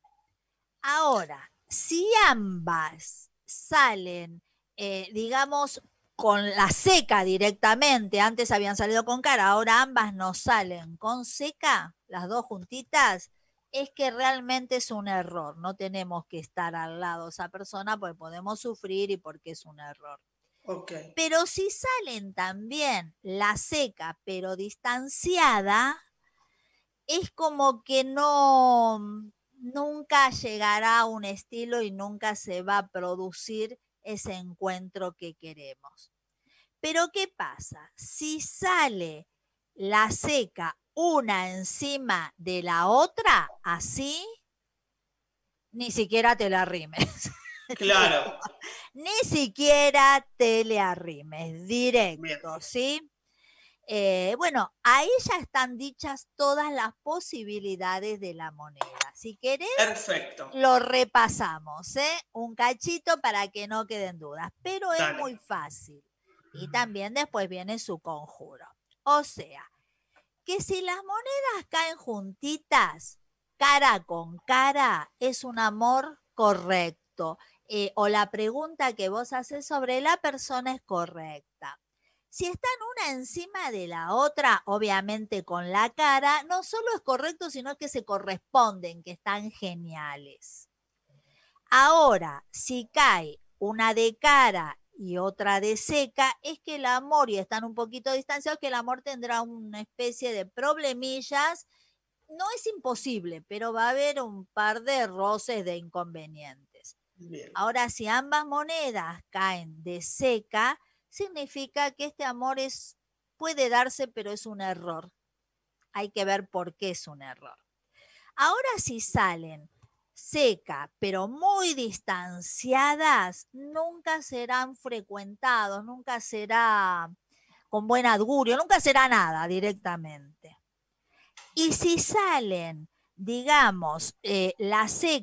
Ahora, si ambas salen, eh, digamos, con la seca directamente, antes habían salido con cara, ahora ambas no salen con seca, las dos juntitas, es que realmente es un error, no tenemos que estar al lado de esa persona porque podemos sufrir y porque es un error. Okay. Pero si salen también la seca pero distanciada, es como que no... nunca llegará a un estilo y nunca se va a producir ese encuentro que queremos. Pero ¿qué pasa? Si sale la seca una encima de la otra, así, ni siquiera te la arrimes. Claro. Ni siquiera te le arrimes, directo, Bien. ¿sí? Eh, bueno, ahí ya están dichas todas las posibilidades de la moneda. Si querés, perfecto, lo repasamos, ¿eh? Un cachito para que no queden dudas, pero Dale. Es muy fácil. Y también después viene su conjuro. O sea, que si las monedas caen juntitas, cara con cara, es un amor correcto. Eh, o la pregunta que vos haces sobre la persona es correcta. Si están una encima de la otra, obviamente con la cara, no solo es correcto, sino que se corresponden, que están geniales. Ahora, si cae una de cara y otra de seca, es que el amor, y están un poquito distanciados, que el amor tendrá una especie de problemillas. No es imposible, pero va a haber un par de roces, de inconvenientes. Bien. Ahora, si ambas monedas caen de seca, significa que este amor es, puede darse, pero es un error. Hay que ver por qué es un error. Ahora, si salen seca, pero muy distanciadas, nunca serán frecuentados, nunca será con buen augurio, nunca será nada directamente. Y si salen, digamos, eh, la seca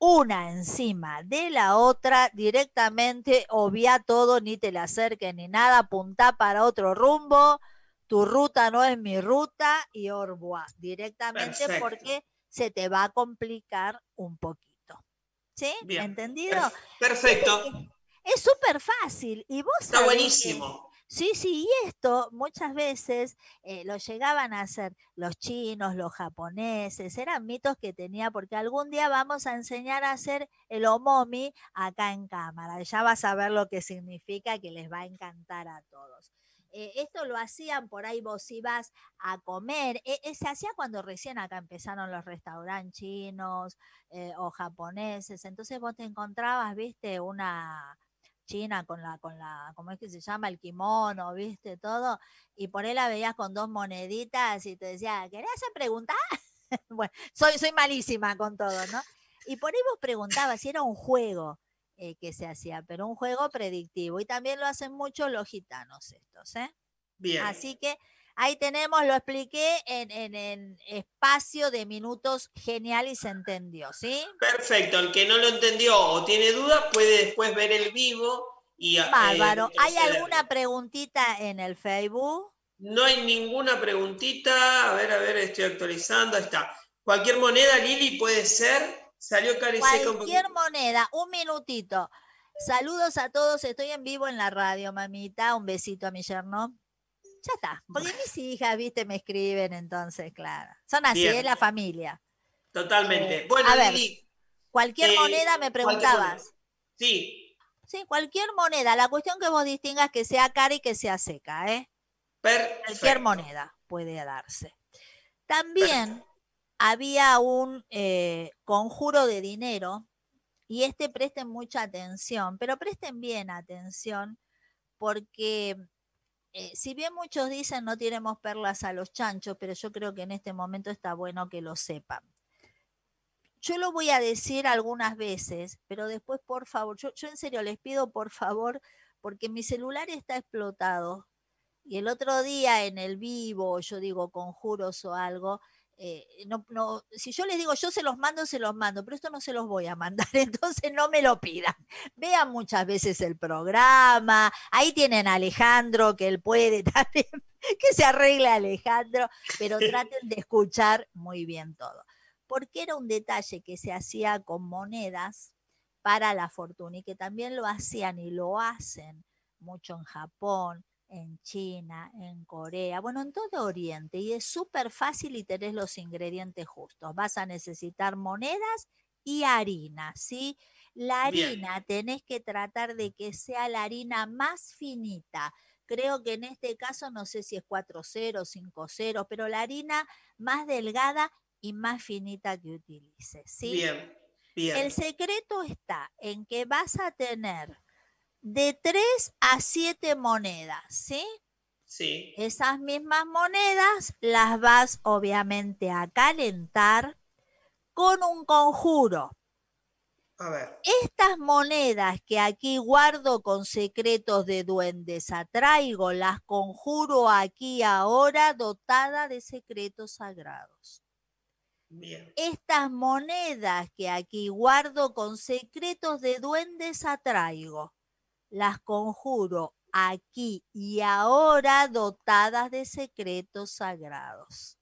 una encima de la otra, directamente obvia todo, ni te le acerques ni nada, apuntá para otro rumbo, tu ruta no es mi ruta y au revoir, directamente. Perfecto. Porque se te va a complicar un poquito. ¿Sí? Bien. ¿Entendido? Perfecto. Es súper fácil y vos Está buenísimo. Que, sí, sí, y esto muchas veces eh, lo llegaban a hacer los chinos, los japoneses, eran mitos que tenía, porque algún día vamos a enseñar a hacer el omomi acá en cámara, ya vas a ver lo que significa, que les va a encantar a todos. Eh, esto lo hacían por ahí, vos ibas a comer, eh, eh, se hacía cuando recién acá empezaron los restaurantes chinos eh, o japoneses, entonces vos te encontrabas, viste, una china con la, con la, ¿cómo es que se llama? El kimono, viste, todo, y por ahí la veías con dos moneditas y te decía, ¿querés hacer preguntas? Bueno, soy, soy malísima con todo, ¿no? Y por ahí vos preguntabas si era un juego eh, que se hacía, pero un juego predictivo, y también lo hacen mucho los gitanos estos, ¿eh? Bien. Así que ahí tenemos, lo expliqué en, en, en espacio de minutos genial y se entendió, ¿sí? Perfecto, el que no lo entendió o tiene dudas puede después ver el vivo y Bárbaro. eh, ¿Hay alguna preguntita en el Facebook? No hay ninguna preguntita. A ver, a ver, estoy actualizando. Ahí está. Cualquier moneda, Lili, puede ser. Salió Cariseca un Cualquier moneda, un minutito. Saludos a todos, estoy en vivo en la radio, mamita. Un besito a mi yerno. Ya está, porque mis hijas, viste, me escriben, entonces, claro. Son así, es la familia. Totalmente. Eh, bueno, a ver, Lili. Cualquier eh, moneda me preguntabas. moneda. Sí. Sí, cualquier moneda. La cuestión que vos distingas que sea cara y que sea seca, ¿eh? Perfecto. Cualquier moneda puede darse. También Perfecto. había un eh, conjuro de dinero, y este presten mucha atención, pero presten bien atención, porque eh, si bien muchos dicen no tiremos perlas a los chanchos, pero yo creo que en este momento está bueno que lo sepan. Yo lo voy a decir algunas veces, pero después, por favor, yo, yo en serio les pido por favor, porque mi celular está explotado, y el otro día en el vivo, yo digo conjuros o algo, eh, no, no, si yo les digo yo se los mando, se los mando, pero esto no se los voy a mandar, entonces no me lo pidan. Vean muchas veces el programa, ahí tienen a Alejandro, que él puede también, que se arregle Alejandro, pero traten de escuchar muy bien todo. Porque era un detalle que se hacía con monedas para la fortuna, y que también lo hacían y lo hacen mucho en Japón, en China, en Corea, bueno, en todo Oriente, y es súper fácil y tenés los ingredientes justos. Vas a necesitar monedas y harina, ¿sí? La harina Bien. tenés que tratar de que sea la harina más finita. Creo que en este caso no sé si es cuatro ceros, cinco ceros, pero la harina más delgada y más finita que utilices, ¿sí? Bien, bien. El secreto está en que vas a tener de tres a siete monedas, ¿sí? Sí. Esas mismas monedas las vas obviamente a calentar con un conjuro. A ver. Estas monedas que aquí guardo con secretos de duendes atraigo, las conjuro aquí ahora dotada de secretos sagrados. Bien. Estas monedas que aquí guardo con secretos de duendes atraigo, las conjuro aquí y ahora dotadas de secretos sagrados.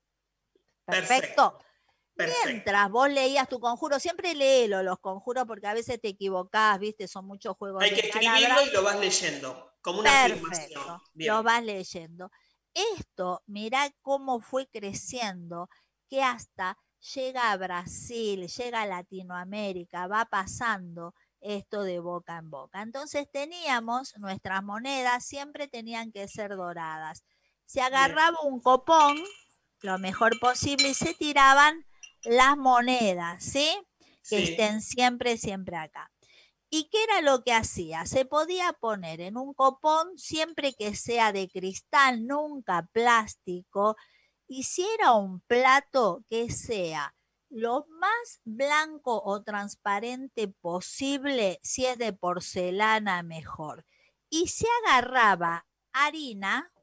Perfecto. Perfecto. Perfecto. Mientras vos leías tu conjuro, siempre léelo los conjuros porque a veces te equivocás, ¿viste? Son muchos juegos Hay de que escribirlo palabras. Y lo vas leyendo, como una Perfecto. afirmación. Bien. Lo vas leyendo. Esto, mirá cómo fue creciendo, que hasta llega a Brasil, llega a Latinoamérica, va pasando esto de boca en boca. Entonces teníamos nuestras monedas, siempre tenían que ser doradas. Se agarraba Bien. un copón, lo mejor posible, y se tiraban las monedas, ¿sí? Que sí. estén siempre, siempre acá. ¿Y qué era lo que hacía? Se podía poner en un copón siempre que sea de cristal, nunca plástico, y si era un plato, que sea lo más blanco o transparente posible, si es de porcelana mejor. Y se agarraba harina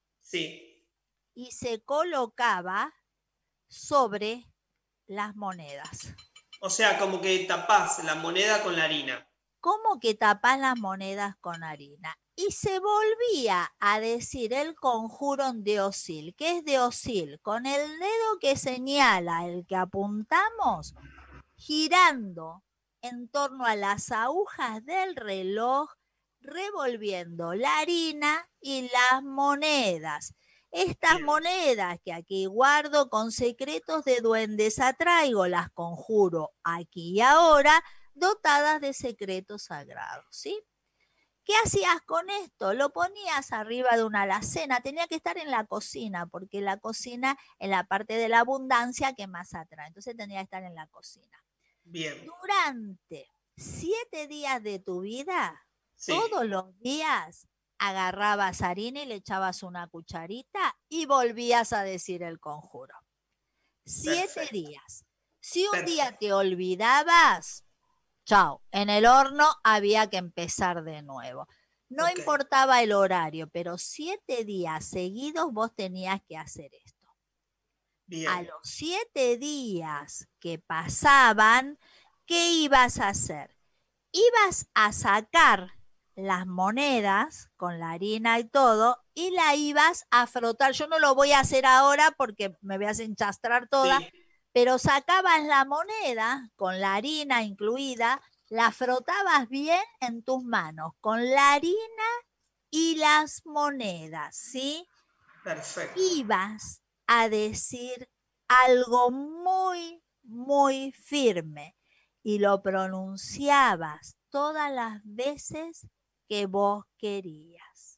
sí. y se colocaba sobre las monedas. O sea, como que tapás la moneda con la harina. ¿Cómo que tapás las monedas con harina? Y se volvía a decir el conjuro en deosil. ¿Qué es deosil? Con el dedo que señala, el que apuntamos, girando en torno a las agujas del reloj, revolviendo la harina y las monedas. Estas monedas que aquí guardo con secretos de duendes atraigo, las conjuro aquí y ahora, dotadas de secretos sagrados, ¿sí? ¿Qué hacías con esto? Lo ponías arriba de una alacena, tenía que estar en la cocina, porque la cocina es la parte de la abundancia que más atrae, entonces tenía que estar en la cocina. Bien. Durante siete días de tu vida, Sí. todos los días, agarrabas harina y le echabas una cucharita y volvías a decir el conjuro. Siete Perfecto. días. Si un Perfecto. día te olvidabas, chao, en el horno había que empezar de nuevo. No Ok. importaba el horario, pero siete días seguidos vos tenías que hacer esto. Bien. A los siete días que pasaban, ¿qué ibas a hacer? Ibas a sacar las monedas con la harina y todo y la ibas a frotar. Yo no lo voy a hacer ahora porque me voy a enchastrar toda, Sí. pero sacabas la moneda con la harina incluida, la frotabas bien en tus manos con la harina y las monedas, ¿sí? Perfecto. Ibas a decir algo muy, muy firme y lo pronunciabas todas las veces que vos querías.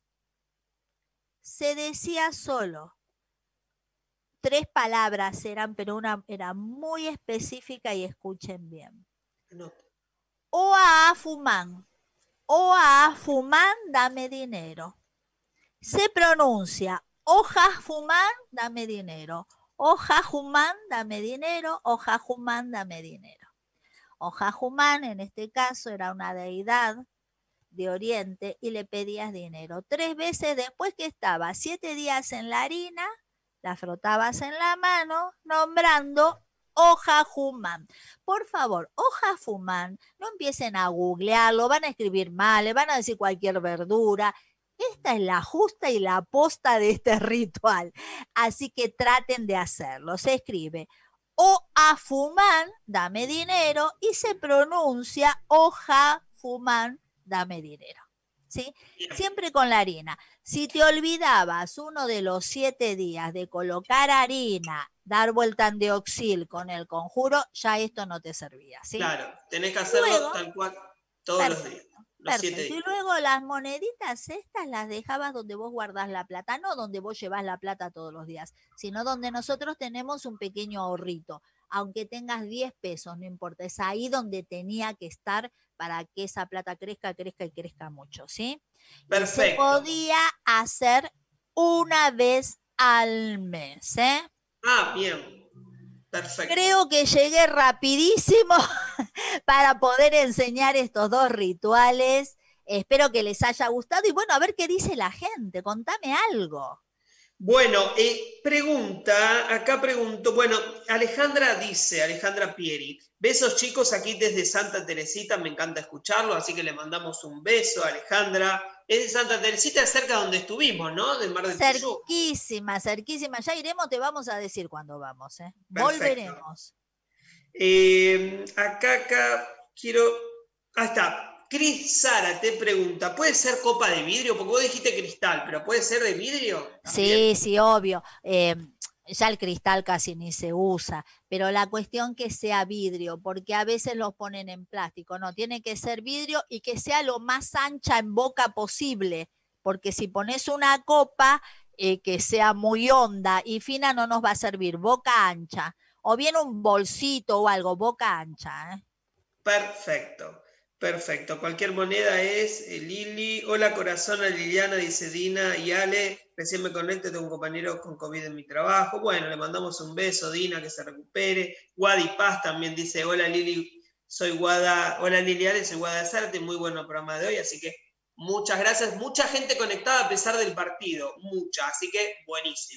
Se decía solo, tres palabras eran, pero una era muy específica y escuchen bien. No. Oa Fumán, Oa Fumán, dame dinero. Se pronuncia, Oja Fumán, dame dinero. Oja Jumán, dame dinero. Oja Jumán, dame dinero. Oja Jumán, en este caso, era una deidad de Oriente y le pedías dinero. Tres veces después que estaba siete días en la harina, la frotabas en la mano, nombrando Oja Jumán. Por favor, Oja Fumán, no empiecen a googlearlo, van a escribir mal, le van a decir cualquier verdura. Esta es la justa y la posta de este ritual. Así que traten de hacerlo. Se escribe Oa Fumán, dame dinero, y se pronuncia Oja Fumán, dame dinero. ¿Sí? Siempre con la harina. Si te olvidabas uno de los siete días de colocar harina, dar vuelta en deoxil con el conjuro, ya esto no te servía. ¿Sí? Claro, tenés que hacerlo Luego, tal cual todos perfecto, los días. Los siete perfecto. Y días. luego las moneditas estas las dejabas donde vos guardás la plata, no donde vos llevás la plata todos los días, sino donde nosotros tenemos un pequeño ahorrito. Aunque tengas diez pesos, no importa, es ahí donde tenía que estar para que esa plata crezca, crezca y crezca mucho, ¿sí? Y se Perfecto. podía hacer una vez al mes, ¿eh? Ah, bien. Perfecto. Creo que llegué rapidísimo para poder enseñar estos dos rituales. Espero que les haya gustado y bueno, a ver qué dice la gente, contame algo. Bueno, eh, pregunta, acá pregunto, bueno, Alejandra dice, Alejandra Pieri, besos chicos aquí desde Santa Teresita, me encanta escucharlo, así que le mandamos un beso a Alejandra. Es de Santa Teresita, cerca donde estuvimos, ¿no? Del Mar del Tuyú. Cerquísima, cerquísima. Ya iremos, te vamos a decir cuándo vamos, ¿eh? Perfecto. Volveremos. Eh, acá, acá, quiero... Ah, está. Cris Sara te pregunta, ¿puede ser copa de vidrio? Porque vos dijiste cristal, pero ¿puede ser de vidrio? Sí, sí, obvio. Eh, ya el cristal casi ni se usa, pero la cuestión que sea vidrio, porque a veces los ponen en plástico, no, tiene que ser vidrio y que sea lo más ancha en boca posible, porque si pones una copa eh, que sea muy honda y fina no nos va a servir, boca ancha, o bien un bolsito o algo, boca ancha. ¿eh? Perfecto. Perfecto, cualquier moneda es eh, Lili. Hola corazón, a Liliana, dice Dina y Ale. Recién me conecto, tengo un compañero con COVID en mi trabajo. Bueno, le mandamos un beso, Dina, que se recupere. Guadi Paz también dice, hola Lili, soy Guada, hola Lili Ale, soy Guada de Zárate, muy bueno el programa de hoy, así que muchas gracias. Mucha gente conectada a pesar del partido, mucha, así que buenísimo.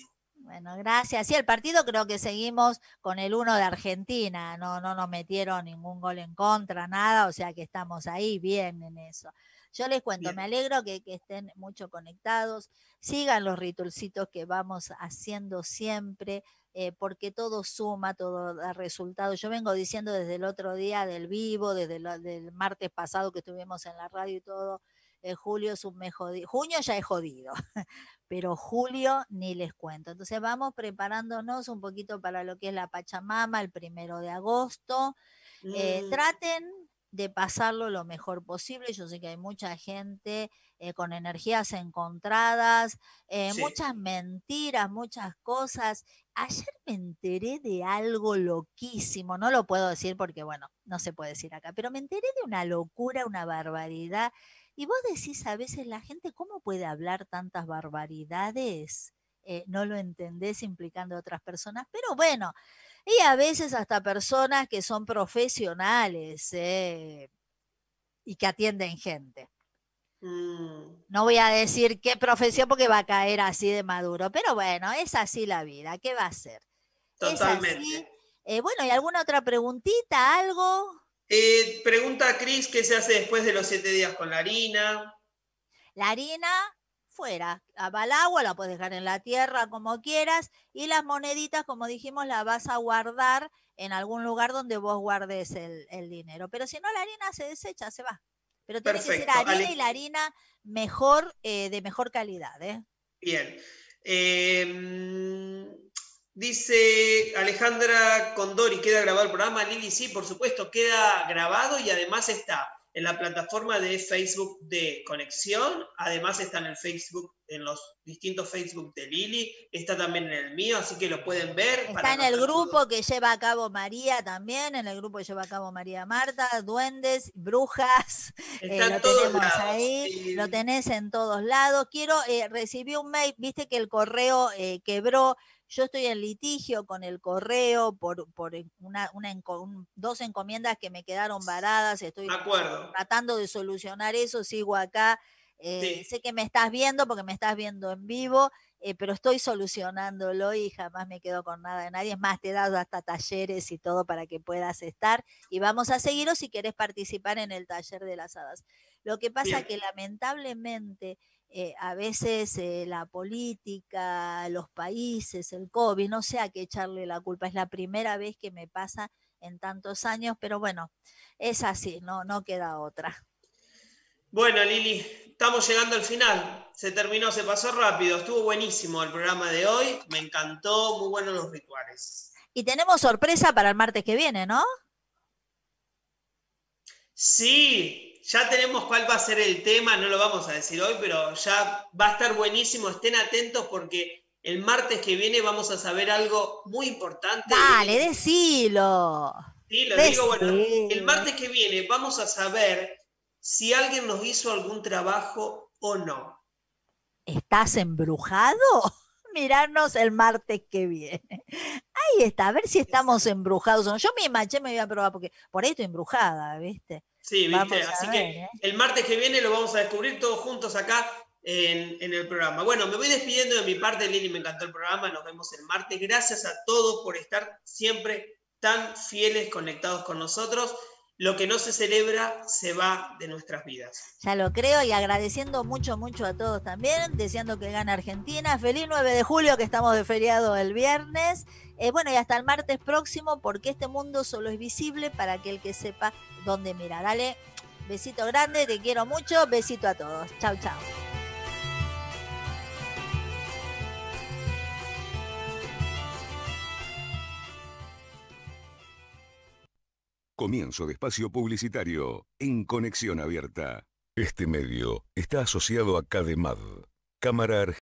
Bueno, gracias. Sí, el partido creo que seguimos con el uno de Argentina, no, no nos metieron ningún gol en contra, nada, o sea que estamos ahí bien en eso. Yo les cuento, Bien. me alegro que, que estén mucho conectados, sigan los ritualcitos que vamos haciendo siempre, eh, porque todo suma, todo da resultado. Yo vengo diciendo desde el otro día del vivo, desde el del martes pasado que estuvimos en la radio y todo, eh, julio es un mes jodido, junio ya es jodido, pero julio ni les cuento. Entonces vamos preparándonos un poquito para lo que es la Pachamama el primero de agosto. Eh, Mm, traten de pasarlo lo mejor posible. Yo sé que hay mucha gente eh, con energías encontradas, eh, sí. muchas mentiras, muchas cosas. Ayer me enteré de algo loquísimo, no lo puedo decir porque, bueno, no se puede decir acá, pero me enteré de una locura, una barbaridad. Y vos decís a veces, la gente, ¿cómo puede hablar tantas barbaridades? Eh, no lo entendés implicando a otras personas, pero bueno, y a veces hasta personas que son profesionales eh, y que atienden gente. Mm, No voy a decir qué profesión porque va a caer así de maduro, pero bueno, es así la vida, ¿qué va a ser? Es así. totalmente. Eh, bueno, ¿y alguna otra preguntita, algo? Eh, pregunta a Cris qué se hace después de los siete días con la harina. La harina, fuera, va al agua, la puedes dejar en la tierra como quieras, y las moneditas, como dijimos, las vas a guardar en algún lugar donde vos guardes el, el dinero. Pero si no, la harina se desecha, se va. Pero tiene que ser Perfecto. harina Ale- y la harina mejor, eh, de mejor calidad, ¿eh? Bien. Eh, dice Alejandra Condori, ¿queda grabado el programa? Lili, sí, por supuesto, queda grabado y además está en la plataforma de Facebook de Conexión, además está en el Facebook, en los distintos Facebook de Lili, está también en el mío, así que lo pueden ver. Está para en no el estar grupo todos- que lleva a cabo María también, en el grupo que lleva a cabo María Marta, duendes, brujas, Está eh, en lo todos tenemos lados. ahí, sí. lo tenés en todos lados. Quiero, eh, recibí un mail, viste que el correo eh, quebró, yo estoy en litigio con el correo por, por una, una enco- un- dos encomiendas que me quedaron varadas, estoy Me acuerdo. tratando de solucionar eso, sigo acá. Eh, Sí. sé que me estás viendo porque me estás viendo en vivo, eh, pero estoy solucionándolo y jamás me quedo con nada de nadie. Es más, te he dado hasta talleres y todo para que puedas estar y vamos a seguirlo si querés participar en el taller de las hadas. Lo que pasa Bien. que lamentablemente eh, a veces eh, la política, los países, el COVID, no sé a qué echarle la culpa. Es la primera vez que me pasa en tantos años, pero bueno, es así, no, no queda otra. Bueno, Lili, estamos llegando al final. Se terminó, se pasó rápido. Estuvo buenísimo el programa de hoy. Me encantó, muy buenos los rituales. Y tenemos sorpresa para el martes que viene, ¿no? Sí, ya tenemos cuál va a ser el tema, no lo vamos a decir hoy, pero ya va a estar buenísimo. Estén atentos porque el martes que viene vamos a saber algo muy importante. Dale, decilo. Sí, lo Decí. digo, bueno, el martes que viene vamos a saber si alguien nos hizo algún trabajo o no. ¿Estás embrujado? Mirarnos el martes que viene. Ahí está, a ver si estamos embrujados o no. Yo misma, che, me voy a probar porque por ahí estoy embrujada, ¿viste? Sí, viste, Vamos a así ver, que ¿eh? el martes que viene lo vamos a descubrir todos juntos acá en, en el programa. Bueno, me voy despidiendo de mi parte, Lili, me encantó el programa, nos vemos el martes. Gracias a todos por estar siempre tan fieles, conectados con nosotros. Lo que no se celebra se va de nuestras vidas. Ya lo creo y agradeciendo mucho, mucho a todos también, deseando que gane Argentina. Feliz nueve de julio, que estamos de feriado el viernes. Eh, bueno, y hasta el martes próximo, porque este mundo solo es visible para aquel que sepa dónde mirar. Dale, besito grande, te quiero mucho, besito a todos. Chau, chau. Comienzo de espacio publicitario en Conexión Abierta. Este medio está asociado a CADEMAD, Cámara Argentina